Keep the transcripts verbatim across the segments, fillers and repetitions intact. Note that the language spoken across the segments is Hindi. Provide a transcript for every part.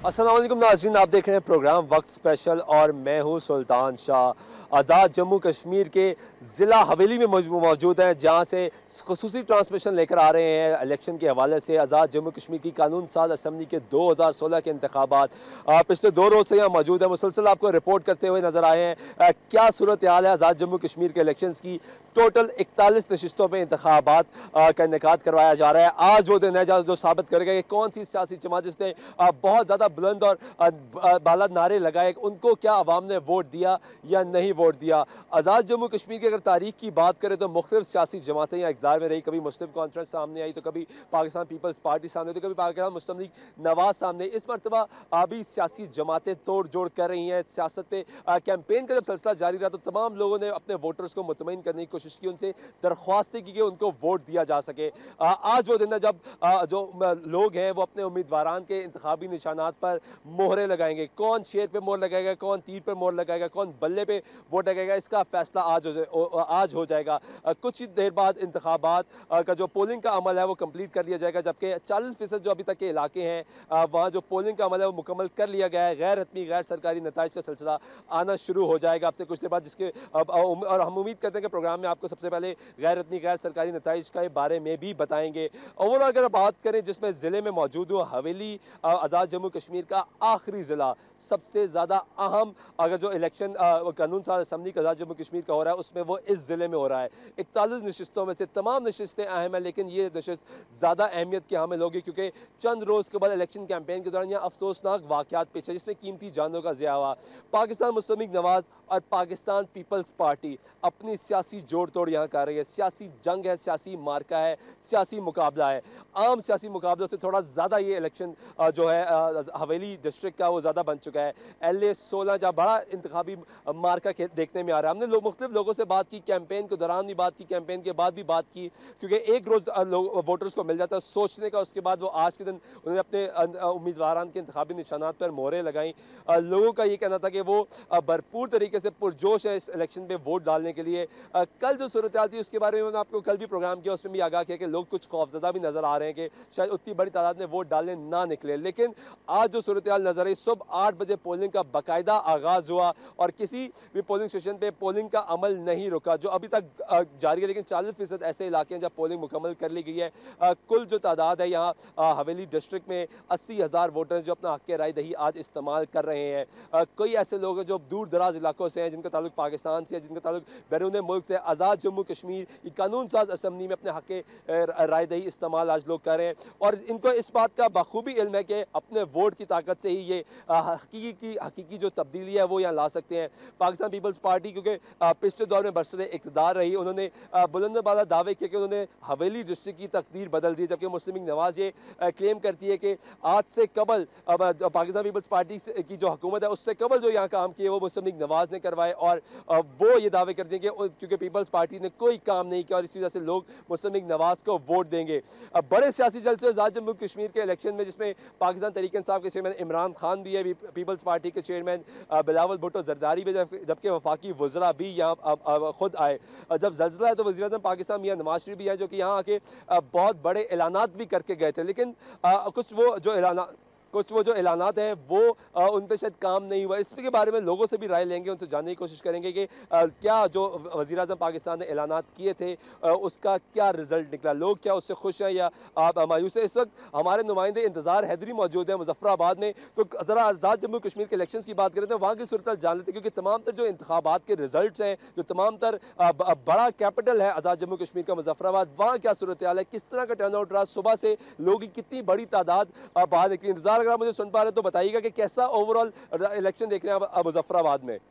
अस्सलाम वालेकुम नाज़रीन, आप देख रहे हैं प्रोग्राम वक्त स्पेशल और मैं हूं सुल्तान शाह। आज़ाद जम्मू कश्मीर के ज़िला हवेली में मौजूद हैं, जहां से खुसूसी ट्रांसमिशन लेकर आ रहे हैं इलेक्शन के हवाले से। आज़ाद जम्मू कश्मीर की कानून साज असम्बली के दो हज़ार सोलह के इंतखाबात पिछले दो रोज़ से यहाँ मौजूद है, मुसलसल आपको रिपोर्ट करते हुए नजर आए हैं। क्या सूरत हाल है आज़ाद जम्मू कश्मीर के इलेक्शन की। टोटल इकतालीस नशिस्तों पर इंतखाबात का इनेकाद करवाया जा रहा है। आज वो दिन है जो साबित करेगा कि कौन सी सियासी जमात जिसने बहुत ज़्यादा बुलंद और बाला नारे लगाए, उनको क्या अवाम ने वोट दिया या नहीं वोट दिया। आज़ाद जम्मू कश्मीर की अगर तारीख की बात करें तो मुख्तलिफ सियासी जमातें यहाँ इक़्तिदार में रही। कभी मुस्लिम कॉन्फ्रेंस सामने आई, तो कभी पाकिस्तान पीपल्स पार्टी सामने, तो कभी पाकिस्तान मुस्लिम लीग नवाज सामने। इस मरतबा अभी सियासी जमातें तोड़ जोड़ कर रही हैं सियासत पे। कैंपेन का जब सिलसिला जारी रहा तो तमाम लोगों ने अपने वोटर्स को मुतमईन करने की कोशिश की, उनसे दरख्वास्तें की कि उनको वोट दिया जा सके। आज वो दिन है जब जो लोग हैं वो अपने उम्मीदवारान के इंतखाबी निशानात पर मोहरे लगाएंगे। कौन शेर पे मोहर लगाएगा, कौन तीर पे मोहर लगाएगा, कौन बल्ले पे वोट लगाएगा, इसका फैसला आज हो आज हो जाएगा। कुछ ही देर बाद इंतखाबात का जो पोलिंग का अमल है वो कंप्लीट कर लिया जाएगा, जबकि चालीस फीसद जो अभी तक के इलाके हैं वहाँ जो पोलिंग का अमल है वो मुकम्मल कर लिया गया है। गैर हतमी गैर सरकारी नताइज का सिलसिला आना शुरू हो जाएगा आपसे कुछ देर बाद, जिसके और हम उम्मीद करते हैं कि प्रोग्राम में आपको सबसे पहले गैर हतमी गैर सरकारी नताइज के बारे में भी बताएंगे। ओवरऑल अगर बात करें जिसमें ज़िले में मौजूद हूँ, हवेली आज़ाद जम्मू कश्मीर का आखिरी ज़िला, सबसे ज़्यादा अहम अगर जो इलेक्शन कानून साज असम्बली का आज़ाद जम्मू कश्मीर का हो रहा है उसमें वो इस ज़िले में हो रहा है। इकतालीस नशिस्तों में से तमाम नशिस्तें अहम हैं, लेकिन ये नशिस्त ज़्यादा अहमियत की हामिल होगी क्योंकि चंद रोज़ के बाद इलेक्शन कैंपेन के दौरान यहाँ अफसोसनाक वाक़यात पेश है जिसमें कीमती जानों का ज़िया हुआ। पाकिस्तान मुस्लिम लीग नवाज और पाकिस्तान पीपल्स पार्टी अपनी सियासी जोड़ तोड़ यहाँ कर रही है। सियासी जंग है, सियासी मार्का है, सियासी मुकाबला है। आम सियासी मुकाबलों से थोड़ा ज़्यादा ये इलेक्शन जो है हवेली डिस्ट्रिक्ट का वो ज़्यादा बन चुका है। एल ए सोलह जहाँ बड़ा इंतखाबी मार्का देखने में आ रहा है। हमने लोग मुख्तलिफ लोगों से बात की, कैंपेन के दौरान भी बात की, कैंपेन के बाद भी बात की, क्योंकि एक रोज़ वोटर्स को मिल जाता है सोचने का, उसके बाद वो आज के दिन उन्होंने अपने उम्मीदवारान के इंतखाबी निशानात पर मोहरें लगाई। लोगों का ये कहना था कि वो भरपूर तरीके से पुरजोश है इस इलेक्शन में वोट डालने के लिए। कल जो सूरत हाल थी उसके बारे में मैंने आपको कल भी प्रोग्राम किया, उसमें भी आगाह किया कि लोग कुछ खौफजदा भी नज़र आ रहे हैं कि शायद उतनी बड़ी तादाद में वोट डालने ना निकले। लेकिन आज जो सूरत हाल नजर आई, सुबह आठ बजे पोलिंग का बाकायदा आगाज हुआ और किसी भी पोलिंग स्टेशन पे पोलिंग का अमल नहीं रुका, जो अभी तक जारी है। लेकिन चालीस फीसद ऐसे इलाके हैं जहाँ पोलिंग मुकम्मल कर ली गई है। कुल जो तादाद है यहाँ हवेली डिस्ट्रिक्ट में अस्सी हज़ार वोटर्स जो अपना हक़ राय दही आज इस्तेमाल कर रहे हैं। कई ऐसे लोग हैं जो दूर दराज इलाकों से हैं, जिनका ताल्लुक पाकिस्तान से है, जिनका ताल्लुक बैरून मुल्क से। आज़ाद जम्मू कश्मीर कानून साज असम्बली में अपने हक़ राय दही इस्तेमाल आज लोग कर रहे हैं और इनको इस बात का बखूबी इल्म है कि अपने वोट की ताकत से ही ये हकीकी की हकीकी जो तब्दीली है वो यहाँ ला सकते हैं। पाकिस्तान पीपल्स पार्टी क्योंकि पिछले दौर में बरसरे इक़्तिदार रही, उन्होंने बुलंद बाला दावे किए कि उन्होंने हवेली डिस्ट्रिक्ट की तकदीर बदल दी, जबकि मुस्लिम लीग नवाज ये क्लेम करती है कि आज से कबल पाकिस्तान पीपल्स पार्टी की जो हुकूमत है उससे कबल जो यहाँ काम किए वो मुस्लिम लीग नवाज ने करवाए और वो ये दावे करती है कि क्योंकि पीपल्स पार्टी ने कोई काम नहीं किया और इसी वजह से लोग मुस्लिम लीग नवाज को वोट देंगे। बड़े सियासी जलसे आज़ाद जम्मू कश्मीर के इलेक्शन में जिसमें पाकिस्तान तहरीक इंसाफ के चेयरमैन इमरान खान भी है, पीपल्स पार्टी के चेयरमैन बिलावल भुट्टो जरदारी भी, जबकि वफाकी वज़रा भी यहाँ खुद आए। जब ज़ल्ज़ला है तो वज़ीर आज़म पाकिस्तान मियां नवाज शरीफ भी है जो कि यहाँ आके बहुत बड़े ऐलानात भी करके गए थे, लेकिन कुछ वो जो ऐलान कुछ वो जो ऐलानात हैं वो आ, उन पर शायद काम नहीं हुआ। इसके बारे में लोगों से भी राय लेंगे, उनसे जानने की कोशिश करेंगे कि आ, क्या जो वज़ीर आज़म पाकिस्तान ने ऐलानात किए थे आ, उसका क्या रिजल्ट निकला, लोग क्या उससे खुश हैं या आप मायूस है। इस वक्त हमारे नुमाइंदे इंतज़ार हैदरी मौजूद हैं मुजफ्फराबाद में, तो ज़रा आज़ाद जम्मू कश्मीर के इलेक्शन की बात करें तो वहाँ की सूरत जान लेते हैं, क्योंकि तमाम तर जो इंतखाबात के रिजल्ट हैं, जो तमाम तर बड़ा कैपिटल है आज़ाद जम्मू कश्मीर का मुजफ्फराबाद, वहाँ क्या सूरत हाल है, किस तरह का टर्न आउट रहा, सुबह से लोगों की कितनी बड़ी तादाद बाहर निकली। इंतजार अगर आप मुझे सुन पा रहे तो बताइएगा कि कैसा ओवरऑल इलेक्शन देख रहे हैं आप मुजफ्फराबाद में।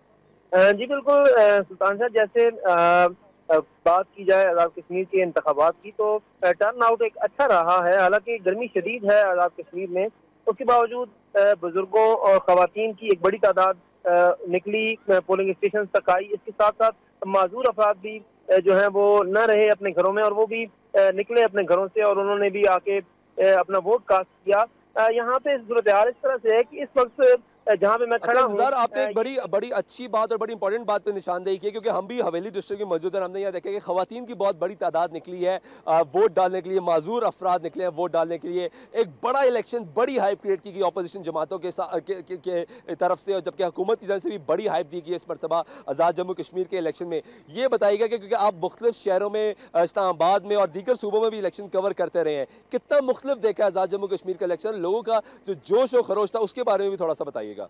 जी बिल्कुल सुल्तान साहब, जैसे बात की जाए आज़ाद कश्मीर के इंतखाबात की तो टर्न आउट एक अच्छा रहा है। हालांकि गर्मी शदीद है आज़ाद कश्मीर में, उसके बावजूद बुजुर्गों और ख़वातीन की एक बड़ी तादाद निकली, पोलिंग स्टेशन तक आई। इसके साथ साथ माजूर अफराद भी जो हैं वो न रहे अपने घरों में और वो भी निकले अपने घरों से और उन्होंने भी आके अपना वोट कास्ट किया। यहाँ पे सूरत हाल इस तरह से है कि इस वक्त जहाँ पे मैं अच्छा खड़ा हूँ। इंतज़ार, आपने अ, एक बड़ी बड़ी अच्छी बात और बड़ी इंपॉर्टेंट बात पे निशानदेही की है, क्योंकि हम भी हवेली डिस्ट्रिक्ट में मौजूद हैं। हमने यहाँ देखा कि खवातीन की बहुत बड़ी तादाद निकली है अ, वोट डालने के लिए, माजूर अफराद निकले हैं वोट डालने के लिए। एक बड़ा इलेक्शन, बड़ी हाइप क्रिएट की गई ऑपोजिशन जमातों के, सा- के, के, के तरफ से, और जबकि हुकूमत की तरफ से भी बड़ी हाइप दी गई इस मरतबा आज़ाद जम्मू कश्मीर के इलेक्शन में। ये बताइएगा कि क्योंकि आप मुख्तलिफ शहरों में, अ, इस्लामाबाद में और दीगर सूबों में भी इलेक्शन कवर करते रहे हैं, कितना मुख्तलिफ देखा है आज़ाद जम्मू कश्मीर का इलेक्शन, लोगों का जो जोश और खरोश था उसके बारे में भी थोड़ा सा बताइएगा।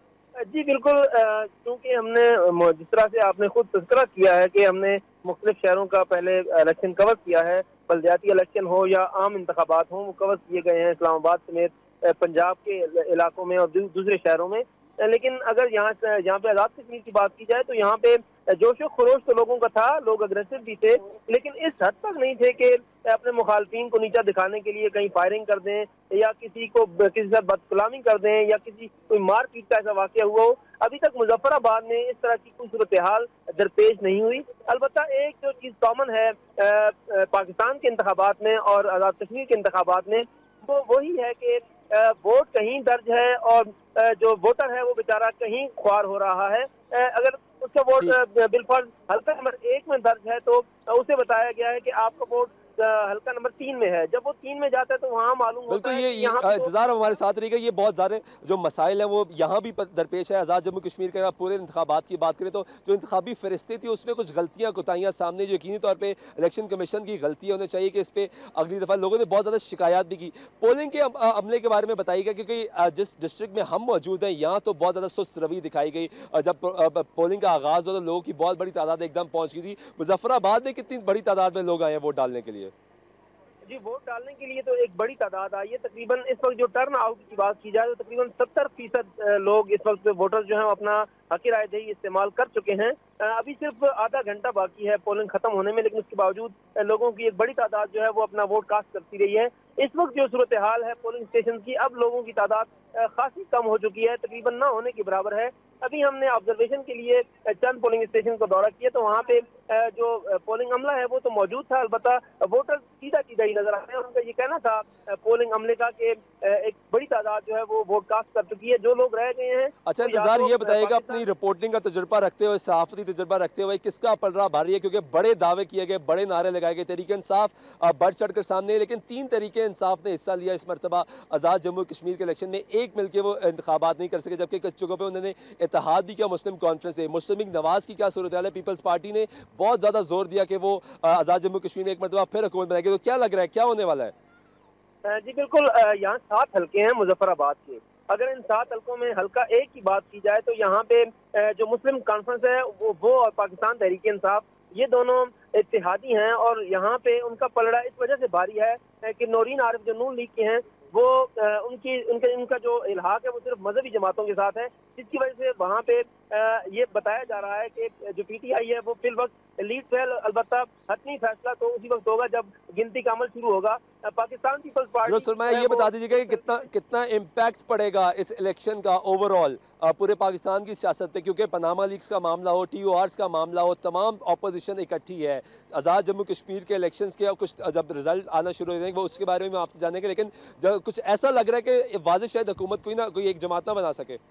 जी बिल्कुल, अ, क्योंकि हमने म- जिस तरह से आपने खुद तज़किरा किया है कि हमने मुख्तलिफ शहरों का पहले इलेक्शन कवर किया है, बल्दियाती इलेक्शन हो या आम इंतखाबात हों, वो कवर किए गए हैं इस्लामाबाद समेत अ, पंजाब के इल- इलाकों में और दू- दूसरे शहरों में। अ, लेकिन अगर यहाँ से यहाँ पे आज़ाद कश्मीर की बात की जाए तो यहाँ पे जोशो खरोश तो लोगों का था, लोग अग्रेसिव भी थे, लेकिन इस हद तक नहीं थे कि अपने मुखालफिन को नीचा दिखाने के लिए कहीं फायरिंग कर दें या किसी को किसी से बदकलामी कर दें या किसी कोई मारपीट का ऐसा वाक़या हुआ हो। अभी तक मुजफ्फराबाद में इस तरह की कोई सूरत हाल दरपेश नहीं हुई। अलबत्ता एक जो चीज़ कॉमन है अ, अ, पाकिस्तान के इंतखाबात में और आज़ाद कश्मीर के इंतखाबात में, वो वही है कि अ, वोट कहीं दर्ज है और अ, जो वोटर है वो बेचारा कहीं ख्वार हो रहा है। अ, अगर उसका वोट ठीक। अ, बिलफर्ज हल्का नंबर एक में दर्ज है तो अ, उसे बताया गया है कि आपका वोट अ, हल्का नंबर तीन में है। जब वो तीन में जाता है तो वहाँ मालूम होता बिल्कुल, है ये कि ये यहाँ अ, पे तो इंतज़ार हमारे साथ रहेगा। ये बहुत सारे जो मसाइल हैं वो यहाँ भी प दरपेश है आज़ाद जम्मू कश्मीर के। अगर पूरे इंतखाबात की बात करें तो जो इंतखाबी फ़रिश्ते थी उसमें कुछ गलतियाँ, कोताहियाँ सामने जो यकीनी तौर पे इलेक्शन कमीशन की गलती है, उन्हें चाहिए कि इस पे अगली दफ़ा, लोगों ने बहुत ज़्यादा शिकायत भी की। पोलिंग के अम अ, अमले के बारे में बताइएगा, क्योंकि अ, जिस डिस्ट्रिक्ट में हम मौजूद हैं यहाँ तो बहुत ज़्यादा सुस्त रवि दिखाई गई। अ, जब अ, ब पोलिंग का आगाज़ हुआ तो लोगों की बहुत बड़ी तादाद एकदम पहुँच गई थी। मुज़फ्फराबाद में कितनी बड़ी तादाद में लोग आए हैं वोट डालने के लिए? जी, वोट डालने के लिए तो एक बड़ी तादाद आई है। तकरीबन इस वक्त जो टर्न आउट की बात की जाए तो तकरीबन सत्तर फीसद लोग इस वक्त वोटर जो है वो अपना हक राय दही इस्तेमाल कर चुके हैं। अ, अभी सिर्फ आधा घंटा बाकी है पोलिंग खत्म होने में, लेकिन उसके बावजूद अ, लोगों की एक बड़ी तादाद जो है वो अपना वोट कास्ट करती रही है। इस वक्त जो सूरत हाल है पोलिंग स्टेशन की, अब लोगों की तादाद अ, खासी कम हो चुकी है, तकरीबन ना होने के बराबर है। अभी हमने ऑब्जर्वेशन के लिए अ, चंद पोलिंग स्टेशन को दौरा किया तो वहाँ पे अ, जो अ, पोलिंग अमला है वो तो मौजूद था, अलबत्ता वोटर सीधा सीधा ही नजर आ रहे हैं। उनका ये कहना था अ, पोलिंग अमले का कि अ, एक बड़ी तादाद जो है वो वोट कास्ट कर चुकी है। जो लोग रह गए हैं अच्छा वो या इंतज़ार, तो ये अ, बताइएगा अपनी पाकिस्तान। रिपोर्टिंग का तजुर्बा रखते हुए, सहाफ़ती तजुर्बा रखते हुए, किसका पलड़ा भारी है? क्योंकि बड़े दावे किए गए, बड़े नारे लगाए गए, तहरीक इंसाफ अ, बढ़ चढ़ कर सामने है, लेकिन तीन तहरीके इंसाफ ने हिस्सा लिया इस मरतबा आज़ाद जम्मू कश्मीर के इलेक्शन में। एक मिल के वो इंतखाबात नहीं कर सके, जबकि कुछ जगहों पर उन्होंने इत्तेहाद भी किया मुस्लिम कॉन्फ्रेंस से। मुस्लिम लीग नवाज़ की क्या सूरत हाल है? पीपल्स पार्टी ने बहुत ज़्यादा जोर दिया कि वो अ, आज़ाद जम्मू कश्मीर में एक मरतबा फिर हुकूमत बनाएगी। तो क्या लग रहा है, क्या होने वाला है? अ, जी बिल्कुल, अ, यहाँ सात हलके हैं मुजफ्फराबाद के। अगर इन सात हलकों में हल्का एक की बात की जाए तो यहाँ पे अ, जो मुस्लिम कॉन्फ्रेंस है वो वो और पाकिस्तान तहरीक इंसाफ, ये दोनों इत्तेहादी हैं और यहाँ पे उनका पलड़ा इस वजह से भारी है अ, कि नौरीन आरिफ जो नून लीग के हैं वो अ, उनकी उनके उनका जो इल्हाक है वो सिर्फ मजहबी जमातों के साथ है, जिसकी वजह से वहाँ पे अ, ये बताया जा रहा है कि जो पीटीआई है वो फिल वक्त लीड फेल, अलबत्ता हतमी फैसला तो उसी वक्त होगा जब गिनती का अमल शुरू होगा। अ, पाकिस्तान पीपल्स पार्टी दुरुस्त की फरमाया। जो है ये वो बता दीजिएगा कि एक कितना तरीके से। कितना इम्पैक्ट पड़ेगा इस इलेक्शन का ओवरऑल पूरे पाकिस्तान की सियासत पे, क्योंकि पनामा लीक्स का मामला हो, टी ओ आर्स का मामला हो, तमाम अपोजिशन इकट्ठी है। आज़ाद जम्मू कश्मीर के इलेक्शंस के कुछ जब रिजल्ट आना शुरू हो जाएंगे वो उसके बारे में आपसे जानेंगे, लेकिन जब कुछ ऐसा लग रहा है कि वाज़ेह शायद हुकूमत कोई ना कोई एक जमात ना बना सके।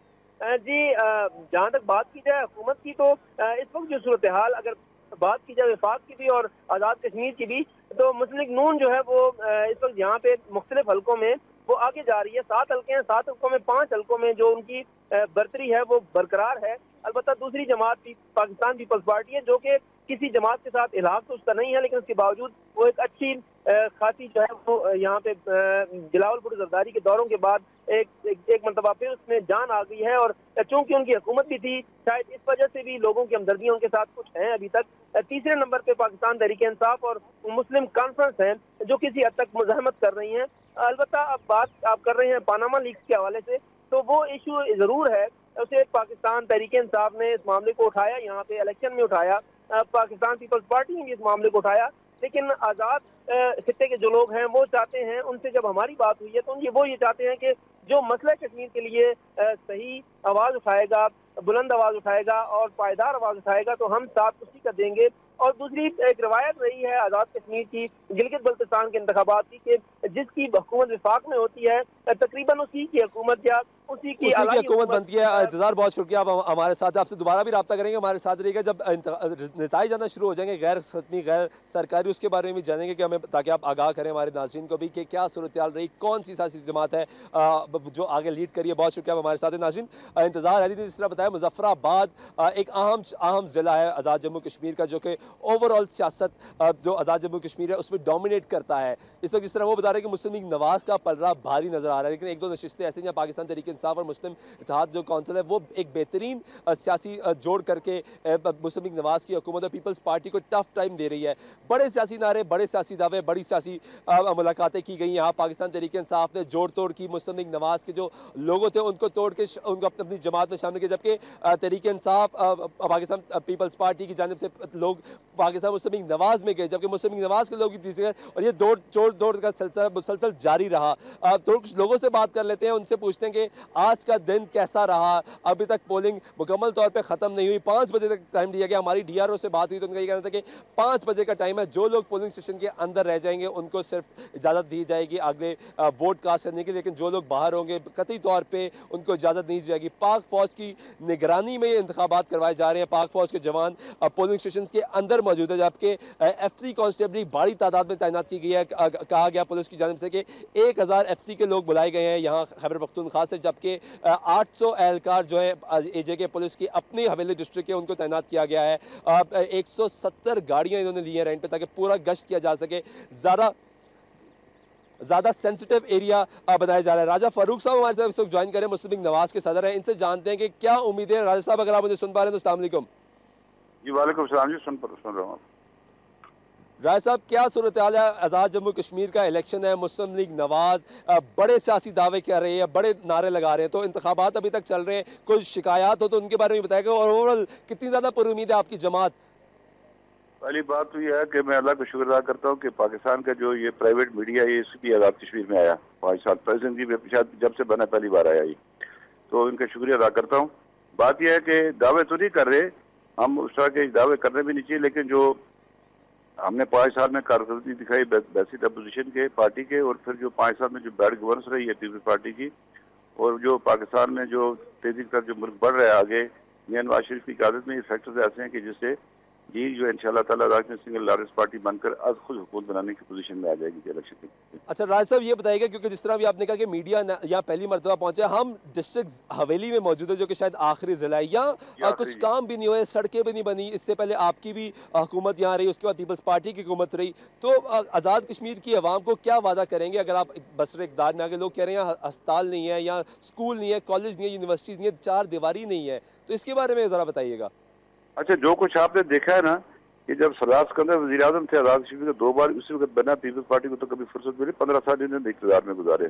अ, जी, अ, जहाँ तक बात की जाए हुकूमत की तो अ, इस वक्त जो सूरत हाल अगर बात की जाए विफाक की भी और आज़ाद कश्मीर की भी, तो मुस्लिम लीग नून जो है वो अ, इस वक्त यहाँ पे मुख्तलिफ हलकों में वो आगे जा रही है। सात हल्के हैं, सात हल्कों में पांच हल्कों में जो उनकी अ, बर्तरी है वो बरकरार है। अलबत्ता दूसरी जमात पी- पाकिस्तान पीपल्स पार्टी है जो कि किसी जमात के साथ इलाहाक तो उसका नहीं है, लेकिन उसके बावजूद वो एक अच्छी अ, खासी जो है वो अ, यहाँ पे अ, बिलावल भुट्टो जरदारी के दौरों के बाद एक एक, एक मरतबा फिर उसमें जान आ गई है और चूंकि उनकी हुकूमत भी थी शायद इस वजह से भी लोगों की हमदर्दियां उनके साथ कुछ हैं अभी तक। अ, तीसरे नंबर पे पाकिस्तान तहरीक इंसाफ और मुस्लिम कॉन्फ्रेंस हैं जो किसी हद तक मुजाहमत कर रही हैं। अलबत्ता अब बात आप कर रहे हैं पानामा लीक्स के हवाले से, तो वो इशू जरूर है, उसे पाकिस्तान तहरीक इंसाफ ने इस मामले को उठाया, यहाँ पे इलेक्शन में उठाया, अ, पाकिस्तान पीपल्स पार्टी ने भी इस मामले को उठाया, लेकिन आज़ाद अ, खित्ते के जो लोग हैं वो चाहते हैं, उनसे जब हमारी बात हुई है तो ये वो ये चाहते हैं कि जो मसला कश्मीर के लिए अ, सही आवाज़ उठाएगा बुलंद आवाज उठाएगा और पायदार आवाज उठाएगा तो हम साथ उसी का देंगे। और दूसरी एक रवायत रही है आज़ाद कश्मीर की गिलगित बल्तिस्तान के इंतखाबात की कि जिसकी हुकूमत विफाक में होती है तकरीबन उसी की हुकूमत या उसी की उसी की आलाई हुकूमत हुकूमत बनती है। इंतजार बहुत शुक्रिया, आप हम- हमारे साथ हैं। आपसे दोबारा भी रब्ता करेंगे, हमारे साथ रहिएगा जब नताइज आना शुरू हो जाएंगे गैर सतमी गैर सरकारी, उसके बारे में भी जानेंगे कि हमें, ताकि आप आगाह करें हमारे नाज़रीन को भी कि क्या सूरत हाल रही, कौन सी सियासी जमात है आ, जो आगे लीड करिए। बहुत शुक्रिया, आप हमारे साथ हैं नाज़रीन। आ, इंतजार है जिस तरह बताया मुजफ्फराबाद आ, एक अहम अहम ज़िला है आज़ाद जम्मू कश्मीर का, जो कि ओवरऑल सियासत आ, जो आज़ाद जम्मू कश्मीर है उसमें डोमिनेट करता है इस वक्त। जिस तरह वो बता रहे हैं कि मुस्लिम लीग नवाज का पलड़ा भारी नजर आ रहा है, लेकिन एक दो नशिस्तें ऐसी हैं पाकिस्तान तहरीक इंसाफ और मुस्लिम इत्तेहाद जो कौंसिल है वो एक बेहतरीन अ, सियासी अ, जोड़ करके अ, ब- मुस्लिम लीग नवाज की हुकूमत और पीपल्स पार्टी को टफ टाइम दे रही है। बड़े सियासी नारे, बड़े सियासी दावे, बड़ी सियासी अ, मुलाकातें की गई यहाँ। पाकिस्तान तहरीक इंसाफ ने जोड़ तोड़ की, मुस्लिम लीग नवाज के जो लोगों थे उनको तोड़ के श- उनको अपनी अपनी जमात में शामिल किया, जबकि अ, तहरीक इंसाफ अ, अ, पाकिस्तान अ, पीपल्स पार्टी की जानिब से लोग पाकिस्तान मुस्लिम लीग नवाज में गए, जबकि मुस्लिम लीग नवाज के लोग भी तीसरे गए, और ये दौड़ जोड़ दौड़ का सिलसिला मुसलसल जारी रहा। अ, तो कुछ लोगों से बात कर लेते हैं, उनसे पूछते हैं कि आज का दिन कैसा रहा। अभी तक पोलिंग मुकम्मल तौर पे ख़त्म नहीं हुई, पाँच बजे तक टाइम दिया गया। हमारी डीआरओ से बात हुई तो उनका ये कहना था कि पाँच बजे का टाइम है, जो लोग पोलिंग स्टेशन के अंदर रह जाएंगे उनको सिर्फ इजाज़त दी जाएगी आगे अ, वोट कास्ट करने की, लेकिन जो लोग बाहर होंगे कतई तौर पर उनको इजाज़त नहीं दी जाएगी। पाक फौज की निगरानी में ये इंतखाबात करवाए जा रहे हैं, पाक फौज के जवान अ, पोलिंग स्टेशन के अंदर मौजूद है, जबकि एफ सी कांस्टेबल बड़ी तादाद में तैनात की गई है। कहा गया पुलिस की जानिब से कि एक हज़ार एफ सी के लोग बुलाए गए हैं यहाँ खैबर पख्तूनख्वा से, जबकि आठ सौ एहलकार जो है ए जे के पुलिस की अपनी हवेली डिस्ट्रिक्ट के उनको तैनात किया गया है। एक सौ सत्तर गाड़ियाँ इन्होंने ली हैं रेंट पे ताकि पूरा गश्त किया जा सके। ज़्यादा ज़्यादा सेंसिटिव एरिया बनाया जा रहा है। राजा फारूक साहब हमारे साथ इस वक्त ज्वाइन करें, मुस्लिम लीग नवाज के सदर हैं, इनसे जानते हैं कि क्या उम्मीदें हैं। राजा साहब अगर आप मुझे सुन पा रहे हैं तो अस्सलाम वालेकुम। जी वालेकुम सलाम जी, सुन पर सुन रहा हूँ। राय साहब, क्या सूरत हाल है? आज़ाद जम्मू कश्मीर का इलेक्शन है, मुस्लिम लीग नवाज अ, बड़े सियासी दावे कर रही है, बड़े नारे लगा रहे हैं, तो इंतखाबात अभी तक चल रहे हैं, कोई शिकायत हो तो उनके बारे में बताएगा, और ओवरऑल कितनी ज़्यादा पुरुमीद है आपकी जमात? पहली बात तो यह है कि मैं अल्लाह का शुक्र अदा करता हूँ कि पाकिस्तान का जो ये प्राइवेट मीडिया है ये भी आज़ाद कश्मीर में आया पाँच साल प्रेसिडेंट जी शायद जब से बना पहली बार आया ये, तो इनका शुक्रिया अदा करता हूँ। बात यह है कि दावे तो नहीं कर रहे, हम उस तरह के दावे करने भी नहीं चाहिए, लेकिन जो हमने पाँच साल में कारकर्दगी दिखाई बेसिक अपोजिशन के पार्टी के, और फिर जो पाँच साल में जो बैड गवर्नेंस रही है पीपल्स पार्टी की, और जो पाकिस्तान में जो तेजी का जो मुल्क बढ़ रहा है आगे, मियां नवाज शरीफ की क़यादत में ये फैक्टर्स ऐसे हैं कि जिससे ये जो इंशाल्लाह ताला राजनीतिक सिंगल लार्जेस्ट पार्टी बनकर आज खुद हुकूमत बनाने की पोजीशन में आ जाएगी इलेक्शन में। अच्छा राज साहब, ये बताइएगा, क्योंकि जिस तरह भी आपने कहा कि मीडिया यहाँ पहली मरतबा पहुंचा, हम डिस्ट्रिक्ट हवेली में मौजूद है जो कि शायद आखिरी जिला है, यहाँ ये अ, आखिरी कुछ जी। काम भी नहीं हुए, सड़कें भी नहीं बनी। इससे पहले आपकी भी हुकूमत यहाँ रही, उसके बाद पीपल्स पार्टी की हुकूमत रही, तो अ, आज़ाद कश्मीर की आवाम को क्या वादा करेंगे अगर आप बसर इक़दार में आगे? लोग कह रहे हैं यहाँ अस्पताल नहीं है, यहाँ स्कूल नहीं है, कॉलेज नहीं है, यूनिवर्सिटीज़ नहीं है, चार दीवारी नहीं है, तो इसके बारे में ज़रा बताइएगा। अच्छा, जो कुछ आपने देखा है ना कि जब सरदार सिकंदर वज़ीर आज़म थे आज़ाद कश्मीर के दो बार उसी वक्त बना, पीपल्स पार्टी को तो कभी फुर्सत मिली, पंद्रह साल इन्होंने इक़्तिदार में गुजारे।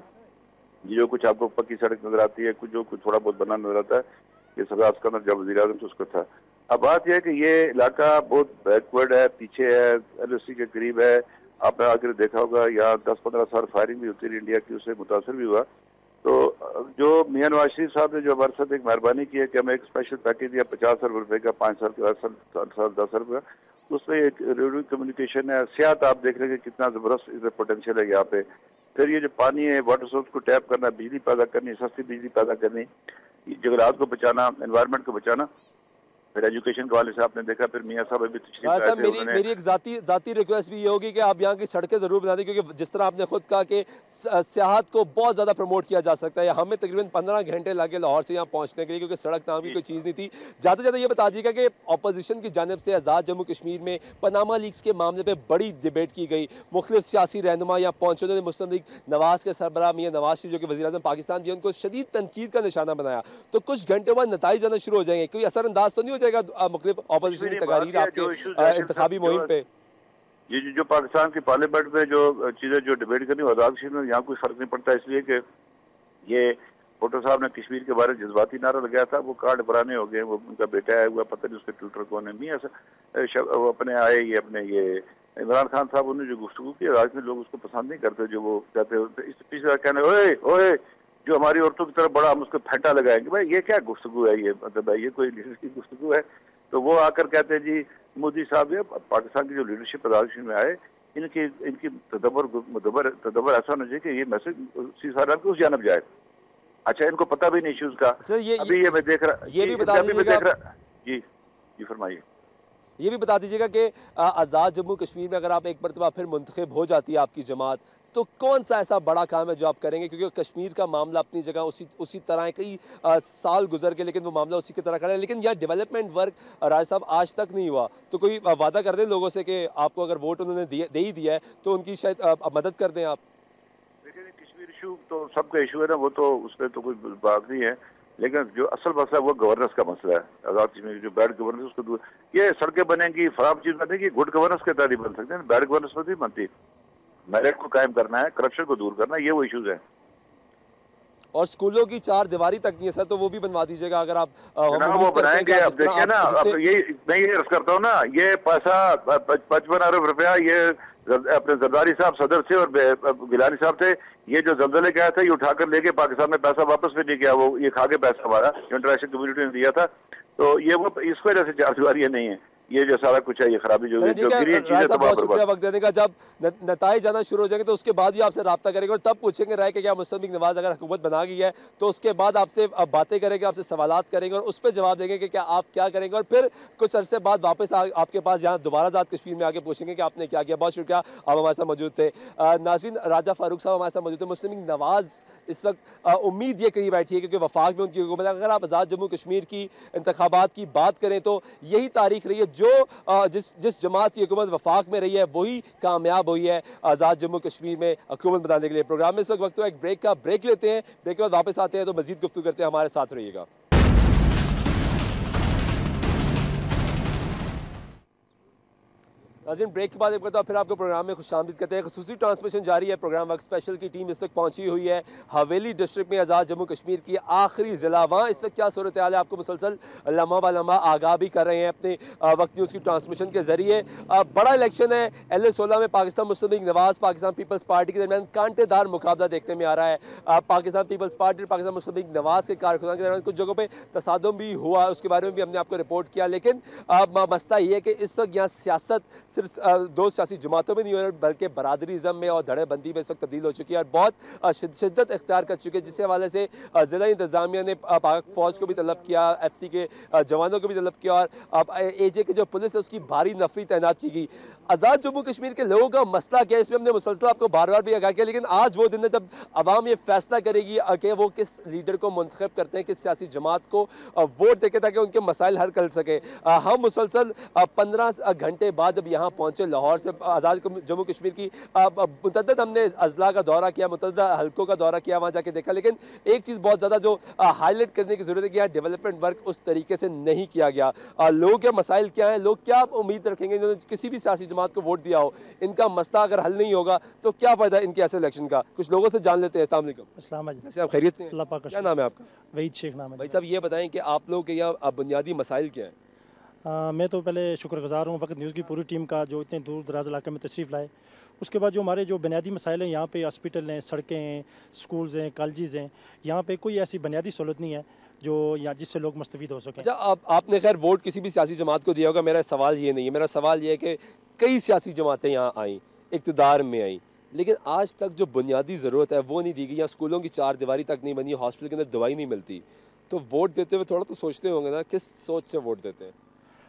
ये जो कुछ आपको पक्की सड़क नजर आती है, कुछ जो कुछ थोड़ा बहुत बना नजर आता है, ये सरदार सिकंदर जब वज़ीर आज़म थे उसका था। अब बात यह है कि ये इलाका बहुत बैकवर्ड है, पीछे है, एल ओ सी के करीब है। आपने आकर देखा होगा यहाँ दस पंद्रह साल फायरिंग भी होती रही इंडिया की, उससे मुतासर भी हुआ। तो जो मियां नवाज शरीफ साहब ने जो हमारे साथ एक मेहरबानी की है कि हमें एक स्पेशल पैकेज दिया पचास अरब रुपए का, पाँच साल के साल साल दस अरब का, उसमें एक रेडियो कम्युनिकेशन है, सियात आप देख रहे हैं कितना जबरदस्त इधर पोटेंशियल है यहाँ पे। फिर ये जो पानी है, वाटर सोर्स को टैप करना, बिजली पैदा करनी, सस्ती बिजली पैदा करनी, जंगलात को बचाना, एनवायरनमेंट को बचाना। फिर एजुकेशन के वाले से आपने देखा, फिर मियाँ साहब अभी तशरीफ राज लाए साहब, थे मेरी उन्होंने। मेरी एक जाती जाती रिक्वेस्ट भी ये होगी कि आप यहाँ की सड़कें ज़रूर बना दें, क्योंकि जिस तरह आपने खुद कहा कि सियाहत को बहुत ज़्यादा प्रमोट किया जा सकता है। हमें तकरीबन पंद्रह घंटे लगे लाहौर से यहाँ पहुँचने के लिए, क्योंकि सड़क नाम की कोई चीज़ नहीं थी। जाते जाते ये बता दीजिएगा कि अपोजिशन की जानब से आज़ाद जम्मू कश्मीर में पनामा लीक्स के मामले पर बड़ी डिबेट की गई, मुख्तलिफ सियासी रहनुमा यहाँ पहुँचे, उन्होंने मुस्लिम लीग नवाज के सरबराह मियां नवाज शरीफ जो कि वज़ीर आज़म पाकिस्तान भी, उनको शदीद तनकीद का निशाना बनाया। तो कुछ घंटे बाद नताइज आना शुरू हो जाएंगे, कोई असरअंदाज तो नहीं हो जाएगा मुख्तलिफ कुछ भी अपोजिशन की नहीं, बात तकारीर यह है, आपके जो इशूज ऐसे इंतखाबी जो मुहिम पे? ये जो, जो पाकिस्तान की पार्लियामेंट में जो चीजें जो डिबेट करनी है आज़ाद कश्मीर में यहाँ कोई फर्क नहीं पड़ता, इसलिए कि ये भुट्टो साहब ने कश्मीर के बारे में जज्बाती नारा लगाया था, वो कार्ड पुराने हो गए, वो उनका बेटा है हुआ, पता नहीं उसके ट्विटर कौन है, नहीं ऐसा वो अपने आए, ये अपने ये इमरान खान साहब उन्होंने जो गुफ्तगू की, आज में लोग उसको पसंद नहीं करते, जो वो कहते हैं इस पिछले कहने ओए ओए जो हमारी औरतों की तरफ बड़ा हम उसको फेंटा लगाएंगे, भाई ये क्या गुफ्तगू है, ये मतलब भाई ये कोई लीडर की गुफ्तगू है? तो वो आकर कहते हैं जी मोदी साहब ये पाकिस्तान की जो लीडरशिप प्रधानमंत्री में आए, इनकी इनकी तदब्बर तदब्बर तदब्बर ऐसा होना चाहिए कि ये मैसेज सी साहब की उस जानब जाए। अच्छा, इनको पता भी नहीं इश्यूज का। अच्छा, ये अभी ये, ये मैं देख रहा ये भी बता अभी मैं दीजिएगा देख रहा जी जी फरमाइए। ये भी बता दीजिएगा कि आज़ाद जम्मू कश्मीर में अगर आप एक मरतबा फिर मुंतखब हो जाती है आपकी जमात, तो कौन सा ऐसा बड़ा काम है जो आप करेंगे? क्योंकि कश्मीर का मामला अपनी जगह उसी उसी तरह है, कई आ, साल गुजर के लेकिन वो मामला उसी की तरह खड़ा है, लेकिन यह डेवलपमेंट वर्क राज साहब आज तक नहीं हुआ। तो कोई वादा कर दें लोगों से कि आपको अगर वोट उन्होंने दे ही दिया है तो उनकी शायद आ, मदद कर दें आप। देखिए, कश्मीर इशू तो सबका इशू है ना, वो तो उसमें तो कोई बात नहीं है, लेकिन जो असल मसला है वो गवर्नेंस का मसला है। आजाद कश्मीर जो बैड गवर्नेंस उसको दूर, ये सड़कें बनेंगी, खराब चीज बनेगी, गुड गवर्नेंस के तहत ही बन सकते हैं, बैड गवर्नेंस पर नहीं बनती। मेरिट को कायम करना है, करप्शन को दूर करना है, ये वो इश्यूज है। और स्कूलों की चार दीवारी तक नहीं है सर, तो वो भी बनवा दीजिएगा अगर आप ना वो बनाएंगे। अब देखिए ना, अब ये मैं ये अर्ज करता हूँ ना, ये पैसा पचपन अरब रुपया ये अपने जरदारी साहब सदर थे और गिलानी साहब थे, ये जो जल्जले का आया था ये उठाकर लेके पाकिस्तान में पैसा वापस भी नहीं किया, वो ये खा के पैसा हमारा इंटरनेशनल कम्युनिटी ने दिया था। तो ये वो इस वजह से चार दीवारियां नहीं है, ये जो सारा कुछ है ये खराबी जो जो गिरी चीजें तबाह बर्बाद। वक्त देने का, जब नताइज जाना शुरू हो जाएंगे तो उसके बाद ही आपसे रब्ता करेंगे और तब पूछेंगे राय कि क्या मुस्तफा नवाज अगर हुकूमत बना गई है तो उसके बाद आपसे बातें करेंगे, आपसे सवालात करेंगे और उस पर जवाब देंगे कि क्या आप क्या करेंगे, और फिर कुछ अरसे बाद वापस आपके पास यहाँ दोबारा आज़ाद कश्मीर में आके पूछेंगे कि आपने क्या किया। बहुत शुक्रिया, आप हमारे साथ मौजूद थे। नाज़रीन, राजा फारूक साहब हमारे साथ मौजूद थे। मुस्लिम नवाज इस वक्त उम्मीद ये करी बैठी है क्योंकि वफाक में उनकी हुकूमत, अगर आप आज़ाद जम्मू कश्मीर की इंतखाबात की बात करें तो यही तारीख रही है जो जिस जिस जमात की हुकूमत वफाक में रही है वही कामयाब हुई है आज़ाद जम्मू कश्मीर में हुकूमत बनाने के लिए। प्रोग्राम में इस वक्त वक्त तो एक ब्रेक का ब्रेक लेते हैं, ब्रेक के बाद वापस आते हैं तो मजीद गुफ्तगू करते हैं, हमारे साथ रहिएगा। नाज़रीन, ब्रेक के बाद एक बार फिर आपको प्रोग्राम में खुशामदीद करते हैं। ख़ुसूसी ट्रांसमिशन जारी है। प्रोग्राम वर्क स्पेशल की टीम इस वक्त पहुंची हुई है हवेली डिस्ट्रिक्ट में, आज़ाद जम्मू कश्मीर की आखिरी ज़िला। वहाँ इस वक्त क्या सूरत हाल है आपको मुसलसल लम्हा ब लम्हा आगाह भी कर रहे हैं अपने वक्त न्यूज़ की ट्रांसमिशन के जरिए। बड़ा इलेक्शन है एल ए सोलह में, Pakistan Muslim League Nawaz Pakistan Peoples party के दरमियान कांटेदार मुकाबला देखने में आ रहा है। पाकिस्तान पीपल्स पार्टी और पाकिस्तान मुस्लिम लीग नवाज के कारकुनान के दरमियान कुछ जगहों पर तसादुम भी हुआ, उसके बारे में भी हमने आपको रिपोर्ट किया। लेकिन मसला ये है कि इस वक्त यहाँ सियासत सिर्फ दो सियासी जमातों में नहीं हो रही बल्कि बरादरीज़म में और धड़ेबंदी में इस वक्त तब्दील हो चुकी है और बहुत शिद्दत इख्तियार कर चुकी है, जिस हवाले से ज़िला इंतज़ामिया ने पाक फ़ौज को भी तलब किया, एफ सी के जवानों को भी तलब किया और अब ए जे की जो पुलिस है उसकी भारी नफरी तैनात की गई। आज़ाद जम्मू कश्मीर के लोगों का मसला क्या है, इसमें हमने मुसलसल आपको बार बार भी आगाह किया, लेकिन आज वो दिन है जब अवाम ये फैसला करेगी कि वो किस लीडर को मुंतखब करते हैं, किस सियासी जमात को वोट देके ताकि उनके मसाइल हल कर सके। हम मुसलसल पंद्रह घंटे बाद जब यहाँ पहुँचे लाहौर से आज़ाद जम्मू कश्मीर की, मुतअद्दिद हमने अजला का दौरा किया, मुतअद्दिद हल्कों का दौरा किया, वहाँ जाके देखा, लेकिन एक चीज़ बहुत ज़्यादा जो हाईलाइट करने की ज़रूरत है कि यहाँ डेवलपमेंट वर्क उस तरीके से नहीं किया गया। लोगों के मसाइल क्या हैं, लोग क्या उम्मीद रखेंगे जिन्होंने किसी भी सियासी जमात को वोट दिया हो, इनका मसला अगर हल नहीं होगा तो क्या फ़ायदा इनके ऐसे इलेक्शन का। कुछ लोगों से जान लेते हैं। अस्सलाम वालेकुम, आप खैरियत से हैं? क्या नाम है आपका? वहीद शेख नाम है। भाई साहब ये बताएं कि आप लोगों के यहाँ बुनियादी मसाइल क्या हैं? आ, मैं तो पहले शुक्रगुजार हूँ वक्त न्यूज़ की पूरी टीम का जो इतने दूर दराज इलाके में तशरीफ़ लाए। उसके बाद जो हमारे जो बुनियादी मसाइल हैं, यहाँ पे हॉस्पिटल हैं, सड़कें हैं, स्कूल्स हैं, कॉलेजेस हैं, यहाँ पे कोई ऐसी बुनियादी सहूलत नहीं है जो यहाँ जिससे लोग मुस्तफ़ीद हो सकें। अच्छा, आप आपने खैर वोट किसी भी सियासी जमात को दिया होगा, मेरा सवाल ये नहीं है। मेरा सवाल ये है कि कई सियासी जमातें यहाँ आईं, इक़्तिदार में आईं, लेकिन आज तक जो बुनियादी ज़रूरत है वो नहीं दी गई। यहाँ स्कूलों की चार दीवारी तक नहीं बनी, हॉस्पिटल के अंदर दवाई नहीं मिलती, तो वोट देते हुए थोड़ा तो सोचते होंगे ना किस सोच से वोट देते हैं।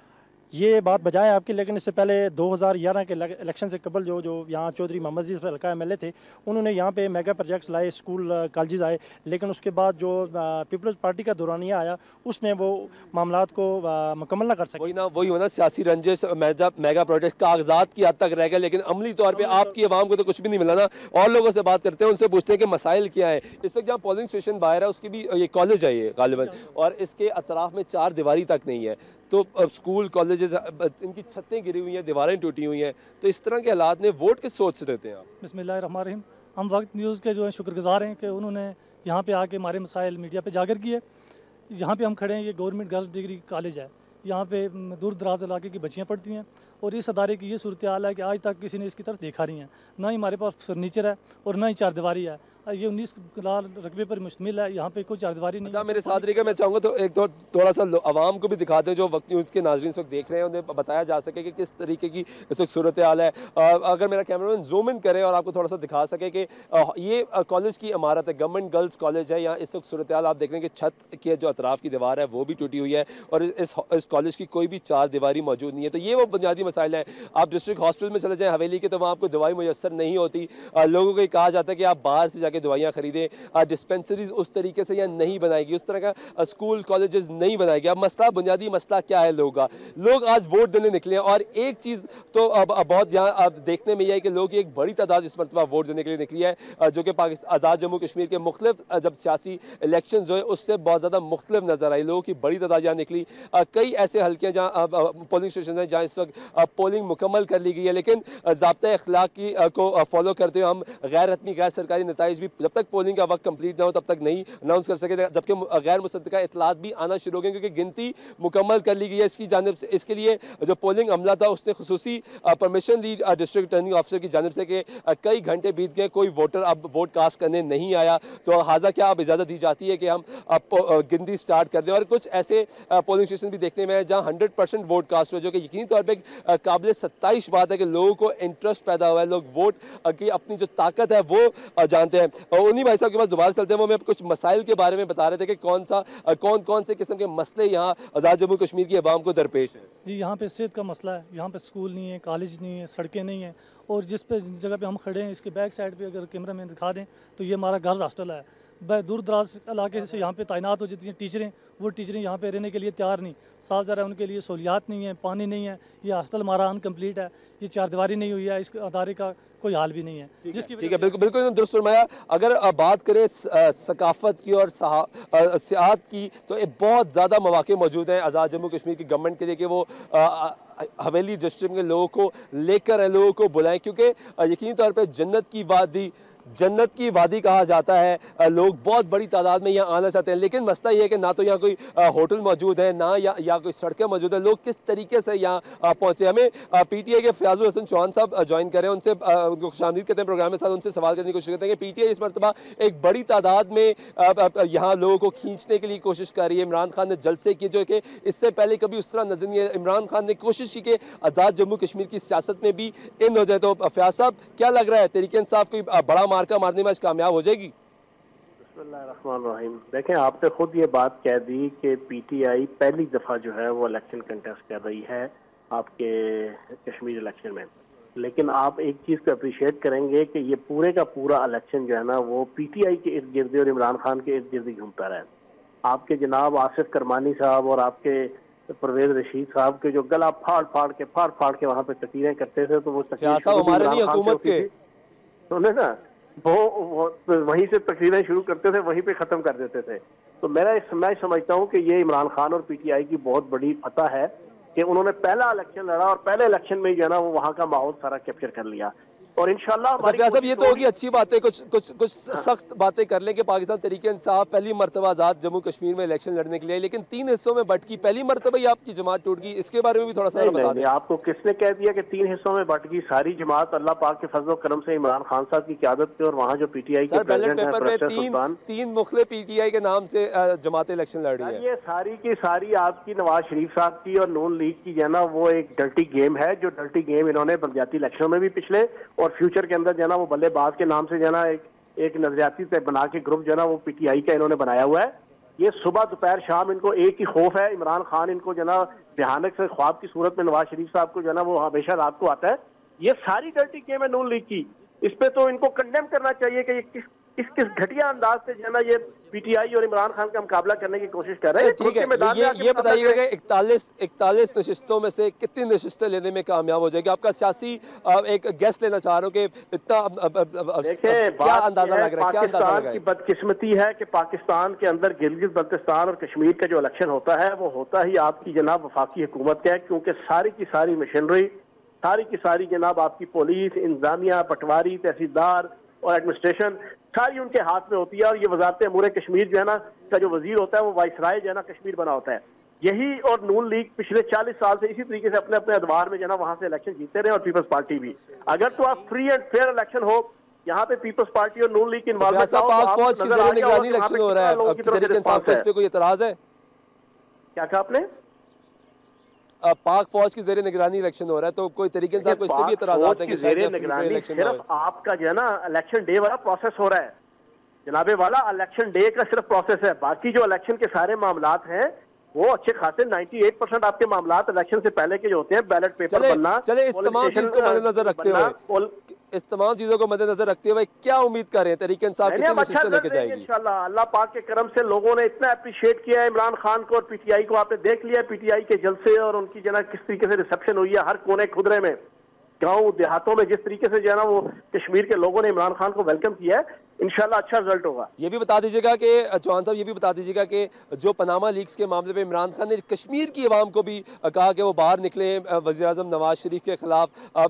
ये बात बजाय आपकी, लेकिन इससे पहले दो हज़ार ग्यारह के इलेक्शन से कबल जो जो यहाँ चौधरी मोहम्मद अजीज़ हल्का एम एल ए थे, उन्होंने यहाँ पे मेगा प्रोजेक्ट्स लाए, स्कूल कॉलेजेस आए, लेकिन उसके बाद जो पीपल्स पार्टी का दौरानिया आया उसने वो मामलात को मुकम्मल ना कर सके। वही ना वही होना सियासी रंजिश, मेगा प्रोजेक्ट कागजात की हद तक रह गए, लेकिन अमली तौर पर आपकी आवाम को तो कुछ भी नहीं मिला ना। और लोगों से बात करते हैं, उनसे पूछते हैं कि मसाइल क्या है। इस वक्त जहाँ पोलिंग स्टेशन बाहर है उसकी भी ये कॉलेज है ये गालिबन, और इसके अतराफ में चार दीवारी तक नहीं है, तो स्कूल कॉलेजेस इनकी छतें गिरी हुई हैं, दीवारें टूटी हुई हैं, तो इस तरह के हालात में वोट किस सोच से देते हैं आप? बिस्मिल्लाहिर्रहमानिर्रहीम। हम वक्त न्यूज़ के जो है शुक्रगुजार हैं कि उन्होंने यहाँ पे आके हमारे मसाइल मीडिया पे जाकर किए। यहाँ पे हम खड़े हैं, ये गवर्नमेंट गर्ल्स डिग्री कॉलेज है, यहाँ पे दूर दराज इलाके की बच्चियाँ पढ़ती हैं और इस अदारे की ये सूरत हाल है कि आज तक किसी ने इसकी तरफ देखा नहीं है। ना ही हमारे पास फर्नीचर है और ना ही चार दीवारी है। ये उन्नीस कनाल रकबे पर मुश्तमिल है। यहाँ पे कोई चारदीवारी नहीं। अच्छा, मेरे साथ रहिएगा, मैं चाहूँगा तो एक तो थोड़ा सा आवाम को भी दिखा दें, जो वक्त न्यूज़ के नाजरीन इस वक्त देख रहे हैं, उन्हें बताया जा सके कि किस तरीके की इस वक्त सूरत हाल है। अ, अगर मेरा कैमरामैन जूम इन करे और आपको थोड़ा सा दिखा सके कि अ, ये कॉलेज की इमारत है, गवर्नमेंट गर्ल्स कॉलेज है। यहाँ इस वक्त सूरत हाल आप देख रहे हैं कि छत की जो अतराफ़ की दीवार है वो भी टूटी हुई है और इस इस कॉलेज की कोई भी चार दीवारी मौजूद नहीं है। तो ये वो बुनियादी मसाइल हैं। आप डिस्ट्रिक्ट हॉस्पिटल में चले जाएँ हवेली के, तो वहाँ आपको दवाई मुयस्सर नहीं होती। अ, लोगों को ये कहा जाता है कि आप बाहर से जाके दवाइयाँ खरीदें। डिस्पेंसरीज उस तरीके से यहाँ नहीं बनाएगी, उस तरह का स्कूल कॉलेजेस नहीं बनाएगी। अब मसला, बुनियादी मसला क्या है लोगों का? लोग आज वोट देने निकले हैं और एक चीज़ तो अब अब बहुत यहाँ अब देखने में यह है कि लोग एक बड़ी तादाद इस मरतबा वोट देने के लिए निकली है, जो कि पाकिस्तान आज़ाद जम्मू कश्मीर के मुख्तलिफ जब सियासी इलेक्शन जो है उससे बहुत ज़्यादा मुख्तलिफ नजर आई। लोगों की बड़ी तादाद यहाँ निकली। कई ऐसे हल्के हैं जहाँ पोलिंग स्टेशन हैं जहाँ इस वक्त पोलिंग मुकम्मल कर ली गई है, लेकिन ज़ाब्ता अखलाक की को फॉलो करते हुए हम गैर रत्नी गैर सरकारी नताइज भी जब तक पोलिंग का वक्त कंप्लीट ना हो तब तक नहीं अनाउंस कर सके, जबकि गैर मुसद्दका इतलात भी आना शुरू हो गए क्योंकि गिनती मुकम्मल कर ली गई है इसकी जानिब से। इसके लिए जो पोलिंग अमला था उसने खुसूसी परमिशन ली डिस्ट्रिक्ट रिटर्निंग ऑफिसर की जानिब से कि कई घंटे बीत गए, कोई वोटर अब वोट कास्ट करने नहीं आया, तो हाजा क्या अब इजाज़त दी जाती है कि हम अब गिनती स्टार्ट कर दें। और कुछ ऐसे पोलिंग स्टेशन भी देखने में है जहाँ हंड्रेड परसेंट वोट कास्ट हुए, जो कि यकीनी तौर पर काबिल सत्ताईश बात है कि लोगों को इंटरेस्ट पैदा हुआ है, लोग वोट की अपनी जो ताकत है वो जानते हैं। और उन्हीं भाई साहब के पास दोबारा चलते हैं, वो हमें कुछ मसाइल के बारे में बता रहे थे कि कौन सा कौन कौन से किस्म के मसले यहाँ आज़ाद जम्मू कश्मीर की आवाम को दरपेश है। जी, यहाँ पे सेहत का मसला है, यहाँ पे स्कूल नहीं है, कॉलेज नहीं है, सड़कें नहीं हैं। और जिस पे जगह पे हम खड़े हैं इसके बैक साइड पे अगर कैमरा मैन दिखा दें तो ये हमारा गर्ल्स हॉस्टल है। दूर दराज इलाके से यहाँ पे तैनात हो जाती हैं टीचरें, वो टीचरें यहाँ पे रहने के लिए तैयार नहीं। साफ ज़रा उनके लिए सहूलियात नहीं है, पानी नहीं है, ये हॉस्टल हमारा अनकम्प्लीट है, ये चारदीवारी नहीं हुई है, इस अदारे का कोई हाल भी नहीं है। जिसकी ठीक है, बिल्कुल बिल्कुल दुरुस्त फरमाया। अगर बात करें सकाफत की और सियाहत की तो एक बहुत ज़्यादा मौके मौजूद हैं आज़ाद जम्मू कश्मीर की गवर्नमेंट के लिए कि वो हवेली डिस्ट्रिक्ट के लोगों को लेकर लोगों को बुलाएं, क्योंकि यकीनी तौर पर जन्नत की वादी जन्नत की वादी कहा जाता है। लोग बहुत बड़ी तादाद में यहाँ आना चाहते हैं, लेकिन मसला ये है कि ना तो यहाँ कोई होटल मौजूद है, ना या, या कोई सड़कें मौजूद है। लोग किस तरीके से यहाँ पहुँचे? हमें पीटीआई के फयाजुल हसन चौहान साहब ज्वाइन करें, उनसे उनको खुशामदीद करते हैं प्रोग्राम में, साथ उनसे सवाल करने की कोशिश करते हैं कि पीटीआई इस मरतबा एक बड़ी तादाद में यहाँ लोगों को खींचने के लिए कोशिश कर रही है। इमरान खान ने जलसे किए जो कि इससे पहले कभी उस तरह नजर नहीं है। इमरान खान ने कोशिश की कि आज़ाद जम्मू कश्मीर की सियासत में भी इन हो जाए। तो फयाज साहब, क्या लग रहा है, तहरीक इंसाफ कोई बड़ा मार्का मारने में आज कामयाब हो जाएगी? बिस्मिल्लाहिर्रहमानिर्रहीम। देखें, आपने खुद ये बात कह दी कि पीटीआई पहली दफ़ा जो है वो इलेक्शन कंटेस्ट कर रही है आपके कश्मीर इलेक्शन में, लेकिन आप एक चीज़ को अप्रिशिएट करेंगे कि ये पूरे का पूरा इलेक्शन जो है ना वो पीटीआई के इर्द गिर्द और इमरान खान के इर्द गिर्द घूमता रहा है। आपके जनाब आसिफ करमानी साहब और आपके परवेज रशीद साहब के जो गला फाड़ फाड़ के फाड़ फाड़ के वहाँ पे तकरीरें करते थे, तो वो हमारे लिए हुकूमत के सुने ना वो, वो वहीं से तकरीरें शुरू करते थे, वहीं पे ख़त्म कर देते थे। तो मेरा मैं समझता हूँ कि ये इमरान खान और पीटीआई की बहुत बड़ी फतह है कि उन्होंने पहला इलेक्शन लड़ा और पहले इलेक्शन में जो है ना वो वहाँ का माहौल सारा कैप्चर कर लिया। और इंशाल्लाह हमारी साहब ये तो होगी अच्छी बात है, कुछ कुछ कुछ सख्त बातें कर लें कि पाकिस्तान तहरीक इंसाफ पहली मरतबा आज़ाद जम्मू कश्मीर में इलेक्शन लड़ने के लिए, लेकिन तीन हिस्सों में बट गई, पहली मरतबा ही आपकी जमात टूट गई, इसके बारे में भी थोड़ा सा बता दें। आपको किसने कह दिया कि तीन हिस्सों में बट गई? सारी जमात अल्लाह पाक के फजल करम से इमरान खान साहब की क़यादत पे और वहाँ जो पीटीआई के बैलेट पेपर पे तीन तीन मुख्तलिफ पीटीआई के नाम से जमात इलेक्शन लड़ रही है। ये सारी की सारी आपकी नवाज शरीफ साहब की और नून लीग की जो है ना वो एक डर्टी गेम है, जो डर्टी गेम इन्होंने बलदियाती इलेक्शन में भी पिछले और फ्यूचर के अंदर जो है ना वो बल्लेबाज के नाम से जो है ना एक एक नजरियाती पे बना के ग्रुप जो है ना वो पीटीआई का इन्होंने बनाया हुआ है। ये सुबह दोपहर शाम इनको एक ही खौफ है, इमरान खान इनको जो है ना भयानक से ख्वाब की सूरत में नवाज शरीफ साहब को जो है ना वो हमेशा रात को आता है। ये सारी डर्टी गेम है नून लीग की, इस पे तो इनको कंडेम करना चाहिए कि ये किस किस किस घटिया अंदाज से जो है ना ये पीटीआई और इमरान खान का मुकाबला करने की कोशिश कर रहे हैं। ठीक है, ये ये बताइएगा कि इकतालीस इकतालीस नशिस्तों में से कितनी नशिस्तें लेने में कामयाब हो जाएगी? आपका सियासी एक गेस लेना चाह रहा हूँ कि इतना क्या अंदाजा लग रहा है? क्या अंदाजा लग रहा है? की बदकिस्मती है कि पाकिस्तान के अंदर गिलगित बल्तिस्तान और कश्मीर का जो इलेक्शन होता है वो होता ही आपकी जनाब वफाकी हुकूमत का है, क्योंकि सारी की सारी मशीनरी, सारी की सारी जनाब आपकी पुलिस, इंतजामिया, पटवारी, तहसीलदार और एडमिनिस्ट्रेशन सारी उनके हाथ में होती है। और ये वजारत अमूर कश्मीर जो है ना का जो वजीर होता है वो वाइसराय जो है ना कश्मीर बना होता है। यही और नून लीग पिछले चालीस साल से इसी तरीके से अपने अपने अदवार में जो है ना वहां से इलेक्शन जीतते रहे और पीपल्स पार्टी भी। अगर तो आप फ्री एंड फेयर इलेक्शन हो यहाँ पे पीपल्स पार्टी और नून लीग की इन्वॉल्वमेंट तो पाक फौज की ज़ेरे निगरानी इलेक्शन हो रहा है, तहरीक इंसाफ पे इस पे कोई एतराज है? क्या कहा आपने? पाक फौज की ज़ेरे निगरानी इलेक्शन हो रहा है, तो कोई तहरीक इंसाफ को इस पे भी एतराज़ात हैं कि ज़ेरे निगरानी सिर्फ आपका जो है ना इलेक्शन डे वाला प्रोसेस हो रहा है जनाबे वाला, इलेक्शन डे का सिर्फ प्रोसेस है। बाकी जो इलेक्शन के सारे मामलात हैं वो अच्छे खासे अट्ठानवे परसेंट आपके मामलात इलेक्शन से पहले के जो होते हैं, बैलेट पेपर बनना। चले इस तमाम चीज को मद्देनजर रखते हुए इस तमाम चीजों को मद्देनजर रखते हुए क्या उम्मीद कर रहे हैं तहरीक इंसाफ कितनी नशिस्तें लेके जाएगी? इंशाल्लाह अल्लाह पाक के करम से लोगों ने इतना अप्रिशिएट किया है इमरान खान को और पीटीआई को। आपने देख लिया पीटीआई के जलसे और उनकी जो है किस तरीके से रिसेप्शन हुई है हर कोने खुदरे में, गांव देहातों में, जिस तरीके से जो है ना वो कश्मीर के लोगों ने इमरान खान को वेलकम किया है। इंशाल्लाह अच्छा रिजल्ट होगा। ये भी बता दीजिएगा कि चौहान साहब ये भी बता दीजिएगा कि जो पनामा लीक्स के मामले में इमरान खान ने कश्मीर की आवाम को भी कहा कि वो बाहर निकले, वज़ीर आज़म नवाज शरीफ के खिलाफ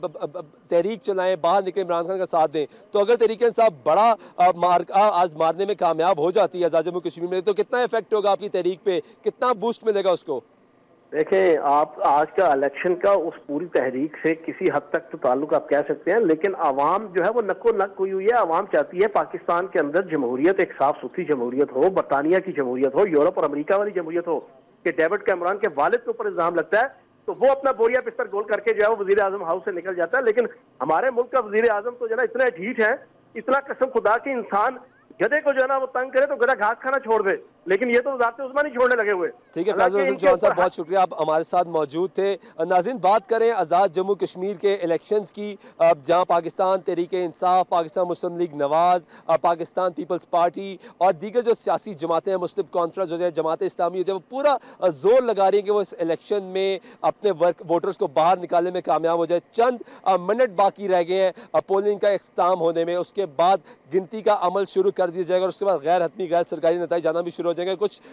तहरीक चलाएं, बाहर निकले, इमरान खान का साथ दें, तो अगर तहरीक इंसाफ बड़ा मार आज मारने में कामयाब हो जाती है आज़ाद जम्मू कश्मीर में, तो कितना इफेक्ट होगा आपकी तहरीक पे, कितना बूस्ट मिलेगा उसको? देखें आप आज का इलेक्शन का उस पूरी तहरीक से किसी हद तक तो ताल्लुक आप कह सकते हैं, लेकिन आवाम जो है वो नक्को नक हुई हुई है। आवाम चाहती है पाकिस्तान के अंदर जमहूरियत, एक साफ सुथरी जमहूरियत हो, बरतानिया की जमहूरियत हो, यूरोप और अमेरिका वाली जमहूरियत हो। कि डेविड कैमरॉन के वालिद के ऊपर इल्जाम लगता है तो वो अपना बोरिया बिस्तर गोल करके जो है वो वजीर आजम हाउस से निकल जाता है। लेकिन हमारे मुल्क का वजीर आजम तो जो है इतना ढीठ है, इतना कसम खुदा की इंसान गधे को जो है ना वो तंग करे तो गधा घास खाना छोड़ दे, लेकिन ये तो वज़ारत उस्मा नहीं छोड़ने लगे हुए। ठीक है फैज़ल हसन चौहान साहब, बहुत शुक्रिया, आप हमारे साथ मौजूद थे। नाज़रीन, बात करें आज़ाद जम्मू कश्मीर के इलेक्शंस की, जहां Pakistan Tehreek Insaf, Pakistan Muslim League Nawaz, Pakistan Peoples Party और दीगर जो सियासी जमातें हैं, मुस्लिम कॉन्फ्रेंस हो जाए, जमात इस्लामी हो जाए, वो पूरा जोर लगा रही है कि वो इस इलेक्शन में अपने वर्क वोटर्स को बाहर निकालने में कामयाब हो जाए। चंद मिनट बाकी रह गए हैं पोलिंग का इख्तिताम होने में, उसके बाद गिनती का अमल शुरू कर दिया जाएगा और उसके बाद गैर हतमी गैर सरकारी नतीजे जाना भी शुरू हो जाएंगे। कुछ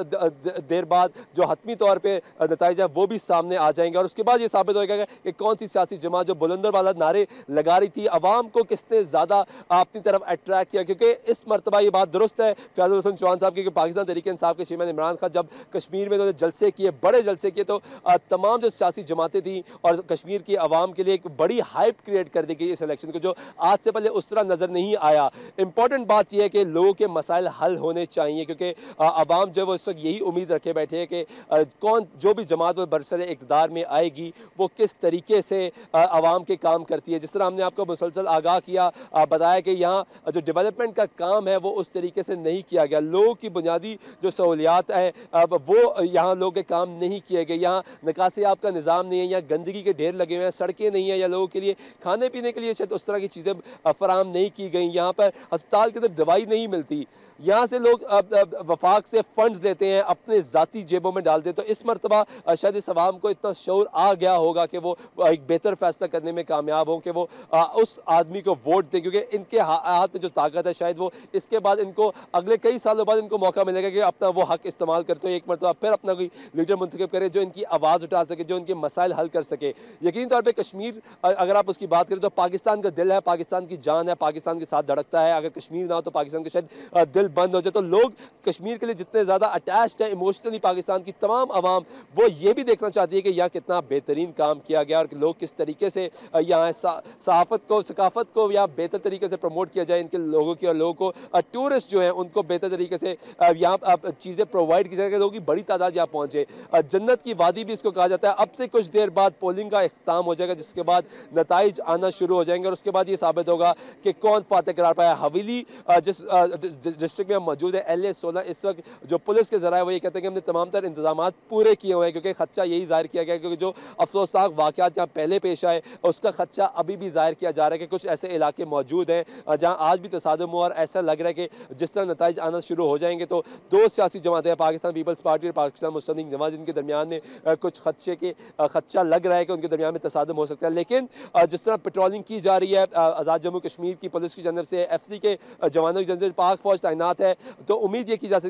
देर बाद जो हतमी तौर पे नतीजे वो भी सामने आ जाएंगे और उसके बाद ये साबित होगा कि कौन सी सियासी जमात जो बुलंदर वाला नारे लगा रही थी, आवाम को किसने ज़्यादा अपनी तरफ अट्रैक्ट किया। क्योंकि इस मरतबा ये बात दुरुस्त है फैज़ल हसन चौहान साहब की कि पाकिस्तान तहरीक इंसाफ के चेयरमैन इमरान खान जब कश्मीर में उन्होंने जलसे किए, बड़े जलसे किए, तो तमाम जो सियासी जमातें थी और कश्मीर की आवाम के लिए एक बड़ी हाइप क्रिएट कर दी गई इस इलेक्शन को, जो आज से पहले उस तरह नज़र नहीं आया। इंपॉर्टेंट बात यह है कि लोगों के मसाइल हल होने चाहिए, क्योंकि आवाम जो वो इस वक्त यही उम्मीद रखे बैठे हैं कि कौन जो भी जमात वो बरसरे इक़्तिदार में आएगी वो किस तरीके से आवाम के काम करती है। जिस तरह हमने आपको मुसलसल आगाह किया, बताया कि यहाँ जो डेवलपमेंट का काम है वो उस तरीके से नहीं किया गया, लोगों की बुनियादी जो सहूलियात हैं वो यहाँ लोगों के काम नहीं किए गए, यहाँ निकासी आप का निज़ाम नहीं है, यहाँ गंदगी के ढेर लगे हुए हैं, सड़कें नहीं हैं, या लोगों के लिए खाने पीने के लिए शायद उस तरह की चीज़ें फराहम नहीं की गई, यहाँ पर अस्पताल के अंदर दवाई नहीं मिलती, यहाँ से लोग वफाक से फंड्स लेते हैं अपने ज़ाती जेबों में डालते हैं। तो इस मरतबा शायद इस आवाम को इतना शऊर आ गया होगा कि वो एक बेहतर फैसला करने में कामयाब हों कि वो उस आदमी को वोट दें, क्योंकि इनके हाथ में जो ताकत है शायद वो इसके बाद इनको अगले कई सालों बाद इनको मौका मिलेगा कि अपना वो हक इस्तेमाल करते हो, एक मरतबा फिर अपना कोई लीडर मुंतखब करे जो इनकी आवाज़ उठा सके, जो इनके मसाइल हल कर सके। यकीन तौर पर कश्मीर अगर आप उसकी बात करें तो पाकिस्तान का दिल है, पाकिस्तान की जान है, पाकिस्तान के साथ धड़कता है। अगर कश्मीर ना हो तो पाकिस्तान का शायद दिल बंद हो जाए। तो लोग कश्मीर के लिए जितने ज़्यादा अटैच्ड है इमोशनली पाकिस्तान की तमाम आवाम, वो ये भी देखना चाहती है कि यहाँ कितना बेहतरीन काम किया गया और लोग किस तरीके से यहाँ सहाफ़त को, सकाफ़त को यहाँ बेहतर तरीके से प्रमोट किया जाए इनके लोगों की, और लोगों को टूरिस्ट जो हैं उनको बेहतर तरीके से यहाँ चीज़ें प्रोवाइड की जाए, लोगों की बड़ी तादाद यहाँ पहुँचे। जन्नत की वादी भी इसको कहा जाता है। अब से कुछ देर बाद पोलिंग का इख्तिताम हो जाएगा, जिसके बाद नताइज आना शुरू हो जाएंगे और उसके बाद ये साबित होगा कि कौन फातह करार पाया। हवेली जिस डिस्ट्रिक्ट में हम मौजूद है, एल ए सोलह, इस वक्त जो पुलिस के जराए वो ये कहते हैं कि हमने तमाम तर इंतजाम पूरे किए हुए हैं, क्योंकि खदशा यही जाहिर किया गया, क्योंकि जो अफसोसनाक वाक़यात जहाँ पहले पेश आए उसका खदशा अभी भी जाहिर किया जा रहा है कि कुछ ऐसे इलाके मौजूद हैं जहाँ आज भी तसादुम हुआ और ऐसा लग रहा है कि जिस तरह नताइज आना शुरू हो जाएंगे तो दो सियासी जमातें, पाकिस्तान पीपल्स पार्टी और पाकिस्तान मुस्लिम लीग नवाज, इनके दरमियान में कुछ खदशे के खदशा लग रहा है कि उनके दरमियान में तसादुम हो सकता है। लेकिन जिस तरह पेट्रोलिंग की जा रही है आज़ाद जम्मू कश्मीर की पुलिस की जानब से, एफ सी के जवानों की जानब से, पाक फौज तैनात है, तो उम्मीद ये की जा सकती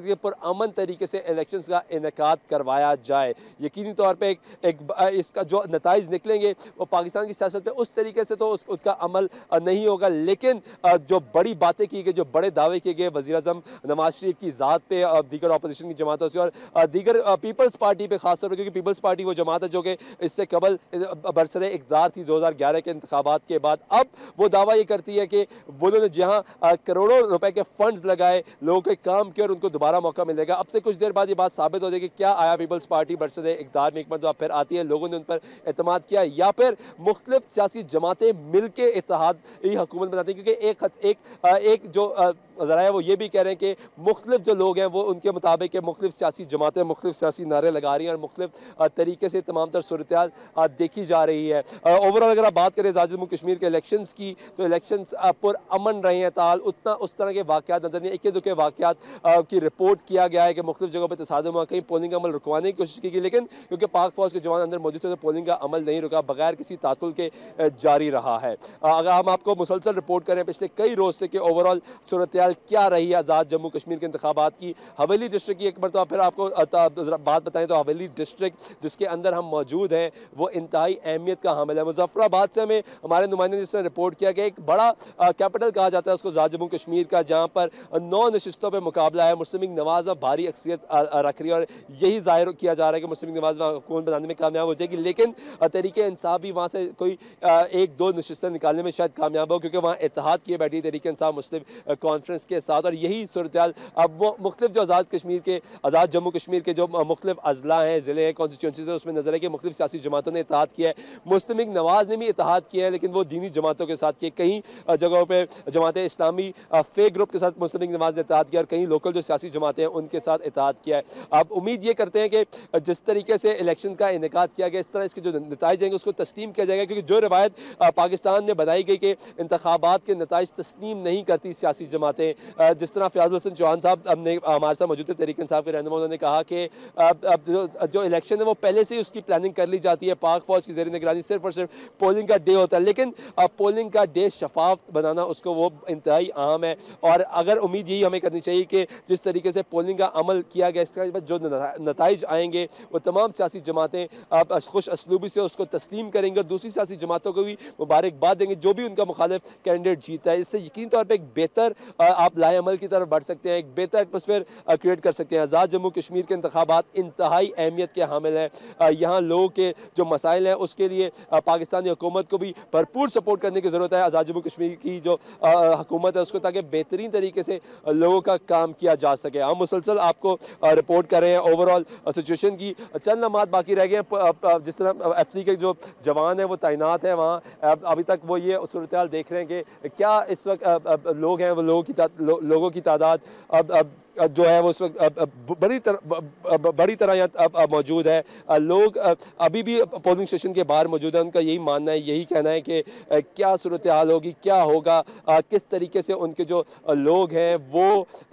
सकती है पुरअमन तरीके से इलेक्शंस का इनेकाद करवाया जाए। यकीनी तौर पे एक, एक इसका जो नताइज निकलेंगे वो पाकिस्तान की सियासत पे उस तरीके से तो उस, उसका अमल नहीं होगा, लेकिन जो बड़ी बातें की गई, जो बड़े दावे किए गए वज़ीर आज़म नवाज शरीफ की ज़ात पे, दीगर अपोजिशन की जमातों से और दीगर पीपल्स पार्टी पे खासतौर पर, क्योंकि पीपल्स पार्टी वो जमात है जो कि इससे कबल बरसरे इक़्तिदार थी दो हज़ार ग्यारह के इंतखाबात के बाद, अब वो दावा ये करती है कि वो उन्होंने जहाँ करोड़ों रुपए के फंड्स लगाए, लोगों के काम किए और उनको दोबारा मौका मिलेगा। अब से कुछ देर बाद ये बात साबित हो जाएगी क्या आया पीपल्स पार्टी बरसरे इक़्तिदार में एक मरतबा फिर आती है, लोगों ने उन पर एतमाद किया, या फिर मुख्तलिफ सियासी जमातें मिल के इत्तेहादी हुकूमत बनाती हैं। क्योंकि एक एक एक जो ज़रा है वो ये भी कह रहे हैं कि मुख्तलिफ जो लोग हैं वो उनके मुताबिक मुख्तलिफ सियासी जमातें मुख्तलिफ सियासी नारे लगा रही हैं और मुख्तलिफ तरीके से तमाम तर सूरत-ए-हाल देखी जा रही है। ओवरऑल अगर आप बात करें आज़ाद जम्मू कश्मीर के इलेक्शंस की, तो इलेक्शंस पुरअमन रहे हैं ताल, उतना उस तरह के वाक़यात नजर नहीं, इक्के दुक्के वाक़यात की रिपोर्ट किया गया है कि मुख्तलिफ जगहों पर तसादुम हुआ, कहीं पोलिंग का अमल रुकवाने की कोशिश की गई, लेकिन क्योंकि पाक फौज के जवान अंदर मौजूद थे तो पोलिंग का अमल नहीं रुका, बगैर किसी तातुल के जारी रहा है। अगर हम आपको मुसलसल रिपोर्ट करें पिछले कई रोज़ से कि ओवरऑल सूरत-ए-हाल क्या रही है आज़ाद जम्मू कश्मीर के इंतखाबात की, हवेली डिस्ट्रिक्ट की एक मरतबा फिर आपको बात बताएं तो हवेली डिस्ट्रिक्ट जिसके अंदर हम मौजूद हैं वो इंतहाई अहमियत का हामिल है। मुजफ्फराबाद से हमें हमारे नुमाइंदे ने जिसने रिपोर्ट किया कि एक बड़ा कैपिटल कहा जाता है उसको आज़ाद जम्मू कश्मीर का, जहाँ पर नौ नशिस्तों पर मुकाबला है, मुस्लिम लीग नवाज अब भारी अक्सरियत रख रही है और यही जाहिर किया जा रहा है कि मुस्लिम लीग नवाज हुकूमत बनाने में कामयाब हो जाएगी, लेकिन तरीके इंसाफ भी वहाँ से कोई एक दो नशिस्तें निकालने में शायद कामयाब हो, क्योंकि वहाँ इत्तेहाद किए बैठी तरीके इंसाफ मुस्लिम कॉन्फ्रेंस के साथ, और यही सूरत-ए-हाल अब वो मुख्तलिफ जो आज़ाद कश्मीर के आज़ाद जम्मू कश्मीर के जो मुख्तलिफ अजला हैं, ज़िले हैं, कॉन्स्टिट्यूंसीज है, उसमें नजर है कि मुख्तलिफ सियासी जमातों ने इत्तेहाद किया है, मुस्लिम लीग नवाज ने भी इत्तेहाद किया है, लेकिन वो दीनी जमातों के साथ किए, कई जगहों पर जमात इस्लामी फेक ग्रुप के साथ मुस्लिम लीग नवाज ने इत्तेहाद किया और कई लोकल जो सियासी जमातें हैं उनके साथ इत्तेहाद किया है। आप उम्मीद ये करते हैं कि जिस तरीके से इलेक्शन का इनेकाद किया गया, इस तरह इसके जो नताइज जाएंगे उसको तस्लीम किया जाएगा, क्योंकि जो रवायत पाकिस्तान में बनाई गई कि इंतखाबात के नताइज तस्लीम नहीं करती सियासी जमातें, जिस तरह फयाजुल हसन चौहान साहब हमने हमारे साथ मौजूद थे तहरीक इंसाफ के रहनुमा, उन्होंने कहा कि अब जो, जो इलेक्शन है वो पहले से ही उसकी प्लानिंग कर ली जाती है, पाक फौज की ज़ेर निगरानी सिर्फ और सिर्फ पोलिंग का डे होता है, लेकिन पोलिंग का डे शफाफ बनाना उसको वो इंतहाई अहम है। और अगर उम्मीद यही हमें करनी चाहिए कि जिस तरीके से पोलिंग का अमल किया गया इसके बाद जो नताइज आएंगे वो तमाम सियासी जमातें खुश असलूबी से उसको तस्लीम करेंगे और दूसरी सियासी जमातों को भी मुबारकबाद देंगे जो भी उनका मुखालिफ कैंडिडेट जीता है। इससे यकीनी तौर पर एक बेहतर आप लाए अमल की तरफ बढ़ सकते हैं, एक बेहतर एटमोसफेयर क्रिएट कर सकते हैं। आज़ाद जम्मू कश्मीर के इंतखाबात इंतहाई अहमियत के हामिल हैं। यहाँ लोगों के जो मसाइल हैं उसके लिए पाकिस्तानी हुकूमत को भी भरपूर सपोर्ट करने की ज़रूरत है, आज़ाद जम्मू कश्मीर की जो हुकूमत है उसको, ताकि बेहतरीन तरीके से लोगों का काम किया जा सके। हम मुसलसल आपको रिपोर्ट कर रहे हैं ओवरऑल सिचुएशन की। चंद लम्हात बाकी रह गए हैं, जिस तरह एफ सी के जो जवान हैं वो तैनात हैं वहाँ, अभी तक वो ये सूरत हाल देख रहे हैं कि क्या इस वक्त लोग हैं वो लोगों की लो, लोगों की तादाद अब अब जो है वो उस वक्त बड़ी तरह बड़ी तरह यहाँ मौजूद है। लोग अभी भी पोलिंग स्टेशन के बाहर मौजूद है, उनका यही मानना है, यही कहना है कि क्या सूरत हाल होगी, क्या होगा, किस तरीके से उनके जो लोग हैं वो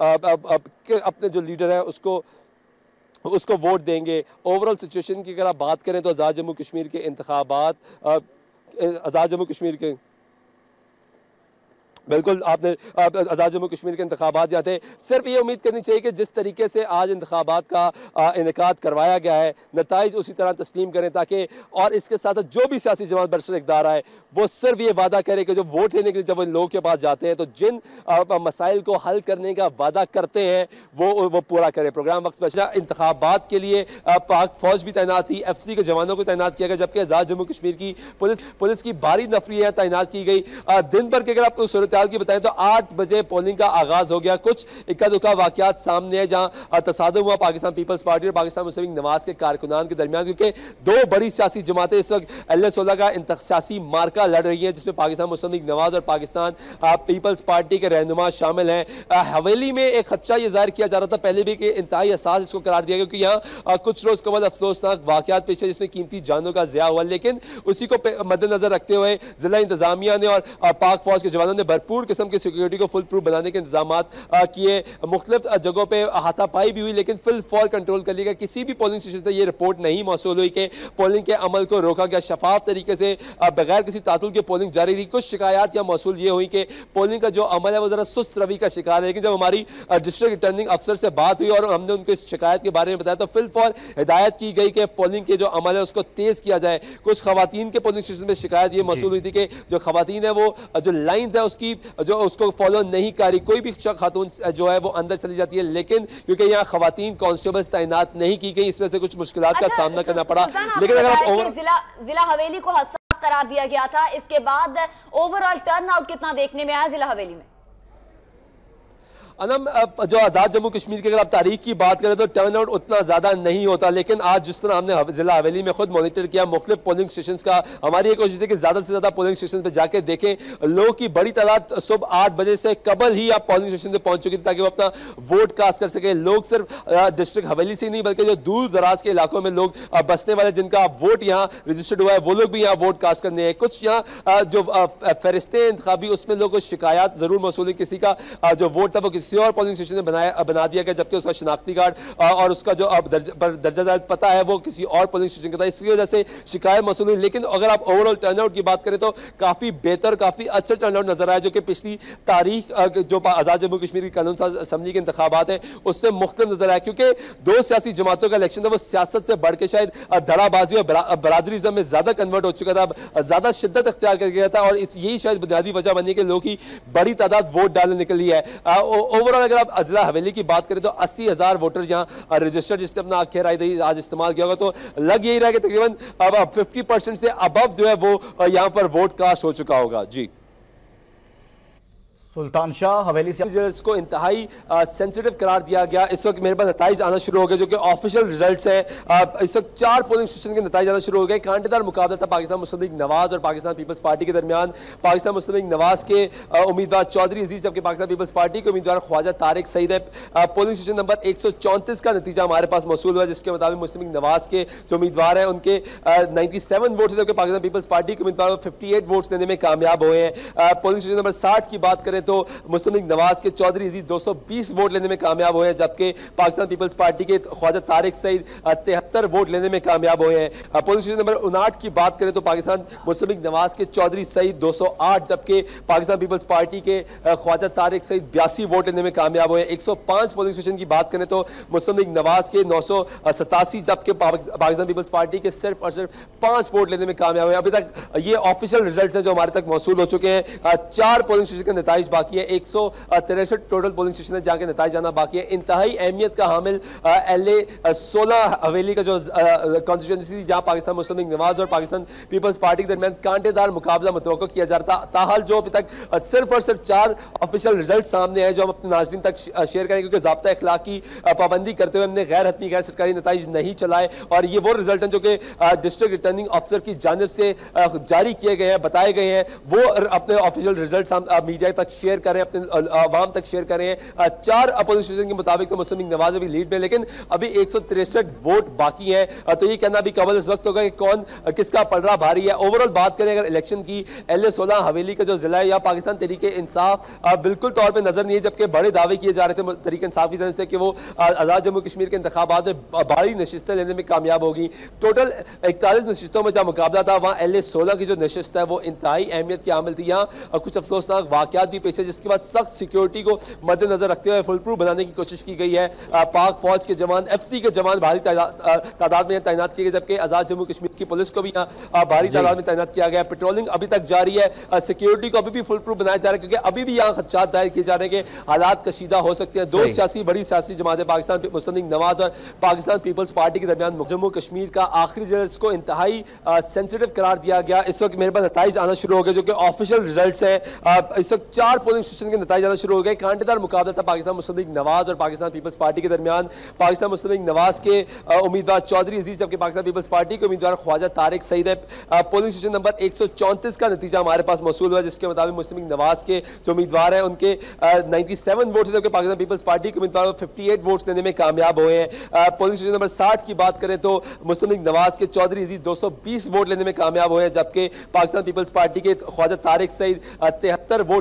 अपने जो लीडर है उसको उसको वोट देंगे। ओवरऑल सिचुएशन की अगर आप बात करें तो आज़ाद जम्मू कश्मीर के इंतखाबात, आज़ाद जम्मू कश्मीर के बिल्कुल आपने आज़ाद जम्मू कश्मीर के इंतखाबात जाते हैं, सिर्फ ये उम्मीद करनी चाहिए कि जिस तरीके से आज इंतखाबात का इनेकाद करवाया गया है नताइज उसी तरह तस्लीम करें, ताकि और इसके साथ जो भी सियासी जमात बरसर इक़्तिदार आए वो सिर्फ ये वादा करे कि जो वोट लेने के लिए जब लोगों के पास जाते हैं तो जिन मसाइल को हल करने का वादा करते हैं वो वो पूरा करें। प्रोग्राम वक्त स्पेशल इंतखाबात के लिए पाक फौज भी तैनात थी, एफ सी के जवानों को तैनात किया गया, जबकि आज़ाद जम्मू कश्मीर की पुलिस पुलिस की भारी नफरी तैनात की गई। दिन भर के अगर आपको सूरत की बताएं तो आठ बजे पोलिंग का आगाज हो गया। कुछ इक्का दुक्का वाकयात सामने है जहां तसादुम हुआ पाकिस्तान पीपल्स पार्टी और पाकिस्तान मुस्लिम लीग नवाज के कारकुनान के दरमियान, क्योंकि दो बड़ी सियासी जमातें इस वक्त एल ए सोलह का सियासी मार्का लड़ रही है, जिसमें पाकिस्तान मुस्लिम लीग नवाज और पाकिस्तान पीपल्स पार्टी के रहनुमा शामिल हैं। हवेली में एक खदशा यह जाहिर किया जा रहा था पहले भी कि इंतहाई असास इसको करार दिया, क्योंकि यहाँ कुछ रोज कबल अफसोसनाक वाकयात पेश है जिसमें कीमती जानों का ज़िया हुआ, लेकिन उसी को मद्देनजर रखते हुए जिला इंतजामिया ने और पाक फौज के जवानों ने भरपूर भरपूर किस्म की सिक्योरिटी को फुल प्रूफ बनाने के इंतजाम किए, मुख्तलिफ जगहों पर हाथापाई भी हुई, लेकिन फिल फॉर कंट्रोल कर लिया। किसी भी पोलिंग स्टेशन से ये रिपोर्ट नहीं मौसूल हुई कि पोलिंग के अमल को रोका गया, शफाफ तरीके से बगैर किसी तातुल के पोलिंग जारी रही। कुछ शिकायत या मौसूल ये हुई कि पोलिंग का जो अमल है वो जरा सुस्त रवि का शिकार है, लेकिन जब हमारी डिस्ट्रिक्ट रिटर्निंग अफसर से बात हुई और हमने उनको इस शिकायत के बारे में बताया तो फिल फॉर हिदायत की गई कि पोलिंग के जो अमल है उसको तेज किया जाए। कुछ खवातीन के पोलिंग स्टेशन में शिकायत ये मौसूल हुई थी कि जो खवातीन है वो जो लाइन्स है उसकी जो उसको फॉलो नहीं कर रही, कोई भी खातून जो है वो अंदर चली जाती है, लेकिन क्योंकि यहाँ खवातीन कांस्टेबल्स तैनात नहीं की गई इस वजह से कुछ मुश्किलात का सामना करना पड़ा। लेकिन अगर आप ओवर जिला जिला हवेली को हसास करार दिया गया था, इसके बाद ओवरऑल टर्नआउट कितना देखने में आया जिला हवेली में? अनम जो आज़ाद जम्मू कश्मीर की अगर आप तारीख की बात करें तो टर्न आउट उतना ज़्यादा नहीं होता, लेकिन आज जिस तरह हमने ज़िला हवेली में खुद मॉनिटर किया मुख्तलिफ पोलिंग स्टेशन का, हमारी ये कोशिश है कि ज़्यादा से ज़्यादा पोलिंग स्टेशन पर जाके देखें। लोगों की बड़ी तादाद सुबह आठ बजे से कबल ही आप पोलिंग स्टेशन से पहुंच चुकी थी ताकि वो अपना वोट कास्ट कर सके। लोग सिर्फ डिस्ट्रिक्ट हवेली से नहीं बल्कि जो दूर दराज के इलाकों में लोग बसने वाले जिनका वोट यहाँ रजिस्टर्ड हुआ है वो लोग भी यहाँ वोट कास्ट करने हैं। कुछ यहाँ जो फहरिस्तें इंतखाबी उसमें लोगों को शिकायत जरूर मौसूल हुई, किसी का जो वोट था वो किसी और पोलिंग स्टेशन में बनाया बना दिया गया, जबकि उसका शनाख्ती कार्ड और उसका जो अब दर्जा पता है वो किसी और पोलिंग स्टेशन का था, इसकी वजह से शिकायत मौसूल हुई। लेकिन अगर आप ओवरऑल टर्नआउट की बात करें तो काफी बेहतर, काफी अच्छा टर्नआउट नजर आया, जो कि पिछली तारीख जो आजाद जम्मू कश्मीर की कानून साज असम्बली के इंतखाबात हैं उससे मुख्तलिफ नजर आया, क्योंकि दो सियासी जमातों का इलेक्शन था वो सियासत से बढ़ के शायद धड़ाबाजी और बरादरीज़म में ज्यादा कन्वर्ट हो चुका था, ज्यादा शिद्दत अख्तियार कर गया था, और इस यही शायद बुनियादी वजह बनी कि लोगों की बड़ी तादाद वोट डालने निकली है। ओवरऑल अगर आप जिला हवेली की बात करें तो अस्सी हजार वोटर यहाँ रजिस्टर्ड जिसने अपना आखिर राय दही आज इस्तेमाल किया होगा, तो लग यही रहा कि तकरीबन अब फिफ्टी परसेंट से अबव जो है वो यहाँ पर वोट कास्ट हो चुका होगा। जी सुल्तान शाह हवेली से रिजल्ट्स को इंतहाई सेंसिटिव करार दिया गया। इस वक्त मेरे पास नताइज आना शुरू हो गए जो कि ऑफिशियल रिजल्ट्स हैं। इस वक्त चार पोलिंग स्टेशन के नताइज आना शुरू हो गए। कांटेदार मुकाबला था पाकिस्तान मुस्लिम लीग नवाज और पाकिस्तान पीपल्स पार्टी के दरमियान। पाकिस्तान मुस्लिम लीग नवाज के उम्मीदवार चौधरी अजीज जबकि पाकिस्तान पीपल्स पार्टी के उम्मीदवार ख्वाजा तारिक सईद है। पोलिंग स्टेशन नंबर एक सौ चौंतीस का नतीजा हमारे पास मौसूल हुआ, जिसके मुताबिक मुस्लिम लीग नवाज के जो उम्मीदवार हैं उनके नाइन्टी सेवन वोट जबकि पाकिस्तान पीपल्स पार्टी के उम्मीदवार फिफ्टी एट वोट लेने में कामयाब हुए हैं। पोलिंग स्टेशन नंबर साठ की बात करें तो मुस्लिम नवाज के चौधरी अजीज दो सौ बीस वोट लेने में कामयाब हुए हैं, जबकि पाकिस्तान पीपल्स पार्टी के ख्वाजा तारिक सईद तिहत्तर वोट लेने में कामयाब हुए हैं। पोलिंग स्टेशन नंबर उनाठ की बात करें तो पाकिस्तान मुस्लिम लीग नवाज के चौधरी सईद दो सौ आठ जबकि पाकिस्तान पीपल्स पार्टी के ख्वाजा तारिक सईद बयासी वोट लेने में कामयाब हुए। एक सौ पांच पोलिंग स्टेशन की बात करें तो मुस्लिम लीग नवाज के नौ सौ सतासी जबकि पाकिस्तान पीपल्स पार्टी के सिर्फ और सिर्फ पांच वोट लेने में कामयाब हुए। अभी तक ये ऑफिशियल रिजल्ट है जो हमारे तक मौसूल हो चुके हैं। चार पोलिंग स्टेशन के नताइज बाकी है, एक सौ तिरसठ टोटल पोलिंग स्टेशन है जाके नताइज आना बाकी है। इंतहाई अहमियत का हामिल एल ए सोलह हवेली का जो कॉन्स्टिट्यूंसी जहां पाकिस्तान मुस्लिम लीग नवाज और पाकिस्तान पीपल्स पार्टी के दरमियान कांटेदार मुकाबला मुतवक्को किया जा रहा था। ताहाल जो अभी तक सिर्फ और सिर्फ चार ऑफिशियल रिजल्ट सामने हैं जो हम अपने नाज़रीन तक शेयर करेंगे, क्योंकि ज़ाब्ता इखलाक की पाबंदी करते हुए हमने गैर हतमी गैर सरकारी नताइज नहीं चलाए, और ये वो रिजल्ट हैं जो कि डिस्ट्रिक्ट रिटर्निंग अफसर की जानिब से जारी किए गए हैं, बताए गए हैं, वो अपने ऑफिशियल रिजल्ट मीडिया तक शेयर करें, अपने आवाम तक शेयर करें। चार अपोजिशन स्टेशन के मुताबिक तो मुस्लिम लीग नवाज अभी लीड में, लेकिन अभी एक सौ तिरसठ वोट बाकी हैं, तो ये कहना भी कबल इस वक्त होगा कि कौन किसका पलड़ा भारी है। ओवरऑल बात करें अगर इलेक्शन की, एल ए सोलह हवेली का जो जिला है या पाकिस्तान तरीके इंसाफ बिल्कुल तौर पर नजर नहीं है, जबकि बड़े दावे किए जा रहे थे तरीके इंसाफ की तरफ से कि वो आजाद जम्मू कश्मीर के इंतखाबात में बड़ी नशिस्तें लेने में कामयाब होगी। टोटल इकतालीस नशिस्तों में जहाँ मुकाबला था वहाँ एल ए सोलह की जो नशिस्त है वो इंतहाई अहमियत की हामिल थी। यहाँ कुछ अफसोसनाक वाकयात भी पेश है, जिसके बाद सख्त सिक्योरिटी को मद्देनजर रखते हुए फुल प्रूफ बनाने की कोशिश की गई है। पाक फौज के जवान, एफ सी के जवान भारी तादाद में तैनात किए गए, जबकि आजाद जम्मू कश्मीर की पुलिस को भी यहाँ भारी तादाद में तैनात किया गया। पेट्रोलिंग अभी तक जारी है, सिक्योरिटी को अभी भी फुल प्रूफ बनाया जा रहा है, क्योंकि अभी भी यहाँ खदशात जाहिर किए जा रहे हैं कि हालात कशीदा हो सकते हैं। दो सियासी बड़ी सियासी जमातें पाकिस्तान मुस्लिम लीग नवाज और पाकिस्तान पीपल्स पार्टी के दरमियान जम्मू कश्मीर का आखिरी रिजल्ट को इंतहाई सेंसिटिव करार दिया गया। इस वक्त मेरे पास नताइज आना शुरू हो गए जो कि ऑफिशियल रिजल्ट है। इस वक्त चार पोलिंग स्टेशन के नताइज आना शुरू हो गए। कांटेदार मुकाबला था पाकिस्तान मुस्लिम लीग नवाज और पाकिस्तान पीपल्स पार्टी के दरमियान। पाकिस्तान मुस्लिम लीग नवाज के उम्मीदवार चौधरी अजीज जबकि पाकिस्तान पीपल्स पार्टी के उम्मीदवार ख्वाजा तारिक सईद है। पोलिंग स्टेशन नंबर एक सौ चौंतीस का नतीजा हमारे पास मौसूल हुआ, जिसके मुताबिक मुस्लिम लीग नवाज के जो उम्मीदवार हैं उनके नाइन्टी सेवन वोट जबकि पाकिस्तान पीपल्स पार्टी के उम्मीदवार फिफ्टी एट वोट लेने में कामयाब हुए हैं। पोलिंग स्टेशन नंबर साठ की बात करें तो मुस्लिम लीग नवाज के चौधरी अजीज दो सौ बीस वोट लेने में कामयाब हुए हैं, जबकि पाकिस्तान पीपल्स पार्टी के ख्वाजा तारिक सईद तिहत्तर वोट लेने में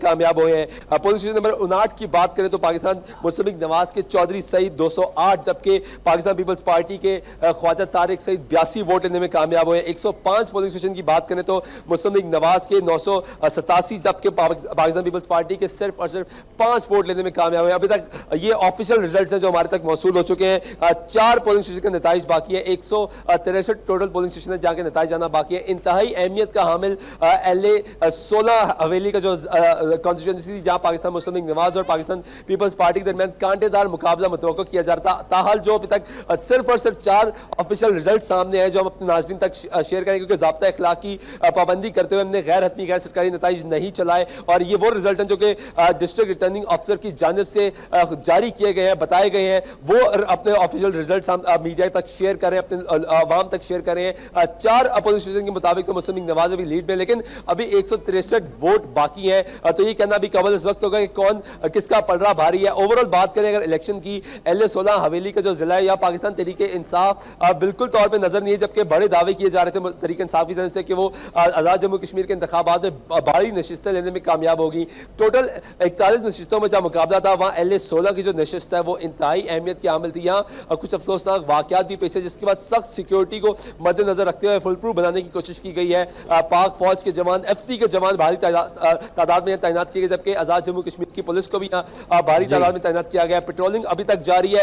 कामयाब हुए हैं। पोलिंग स्टेशन नंबर उनाट की बात करें तो पाकिस्तान मुस्लिम लीग नवाज के चौधरी सईद दो सौ आठ, जबकि पाकिस्तान पीपल्स पार्टी के ख्वाजा तारिक सईद बयासी वोट लेने में कामयाब हुए। एक सौ पाँच पोलिंग स्टेशन की बात करें तो मुस्लिम लीग नवाज के नौ सौ सतासी, जबकि पाकिस्तान पीपल्स पार्टी के सिर्फ और सिर्फ पांच वोट लेने में कामयाब हुए। अभी तक ये ऑफिशियल रिजल्ट है जो हमारे तक मौसूल हो चुके हैं। चार पोलिंग स्टेशन के नताइज बाकी है, एक सौ तिरसठ टोटल पोलिंग स्टेशन है जहाँ के नताइज आना बाकी है। इंतहाई अहमियत का हामिल एल ए सोलह हवेली का जो कॉन्स्टिट्यूंसी जहाँ पाकिस्तान मुस्लिम लीग नवाज और पाकिस्तान पीपल्स पार्टी के दरमियान कांटेदार मुकाबला मुतवक्को किया जा रहा था, ताहाल जो अभी तक सिर्फ और सिर्फ चार ऑफिशियल रिजल्ट सामने आए जो हम अपने नाज़रीन तक शेयर करेंगे, क्योंकि ज़ाब्ता इखलाक की पाबंदी करते हुए हमने गैर हतमी गैर सरकारी नताइज नहीं चलाए। और ये वो रिजल्ट हैं जो कि डिस्ट्रिक्ट रिटर्निंग ऑफिसर की जानिब से जारी किए गए हैं, बताए गए हैं, वो अपने ऑफिशियल रिजल्ट मीडिया तक शेयर करें, अपने आवाम तक शेयर करें। चार अपोजिशन के मुताबिक तो मुस्लिम लीग नवाज अभी लीड में, लेकिन अभी एक सौ तिरसठ वोट बाकी हैं। तो ये कहना भी कबल इस वक्त होगा कि कौन किसका पलड़ा भारी है। ओवरऑल बात करें अगर इलेक्शन की, एल ए सोलह हवेली का जो जिला है या पाकिस्तान तरीके इंसाफ बिल्कुल तौर पर नजर नहीं है, जबकि बड़े दावे किए जा रहे थे तरीके इंसाफ की तरफ से कि वो आजाद जम्मू कश्मीर के इंतखाबात में बड़ी नशिस्तें लेने में कामयाब होगी। टोटल इकतालीस नशिस्तों में जहाँ मुकाबला था वहाँ एल ए सोलह की जो नशिस्त है वो इंतहाई अहमियत की हामिल थी। यहाँ कुछ अफसोसनाक वाकयात भी पेश है जिसके बाद सख्त सिक्योरिटी को मद्देनजर रखते हुए फुल प्रूफ बनाने की कोशिश की गई है। पाक फौज के जवान, एफ सी के जवान भारी तादाद में तैनात किए गए, जबकि आजाद जम्मू कश्मीर की पुलिस को भी यहाँ भारी तादाद में तैनात किया गया। पेट्रोलिंग अभी तक जारी है।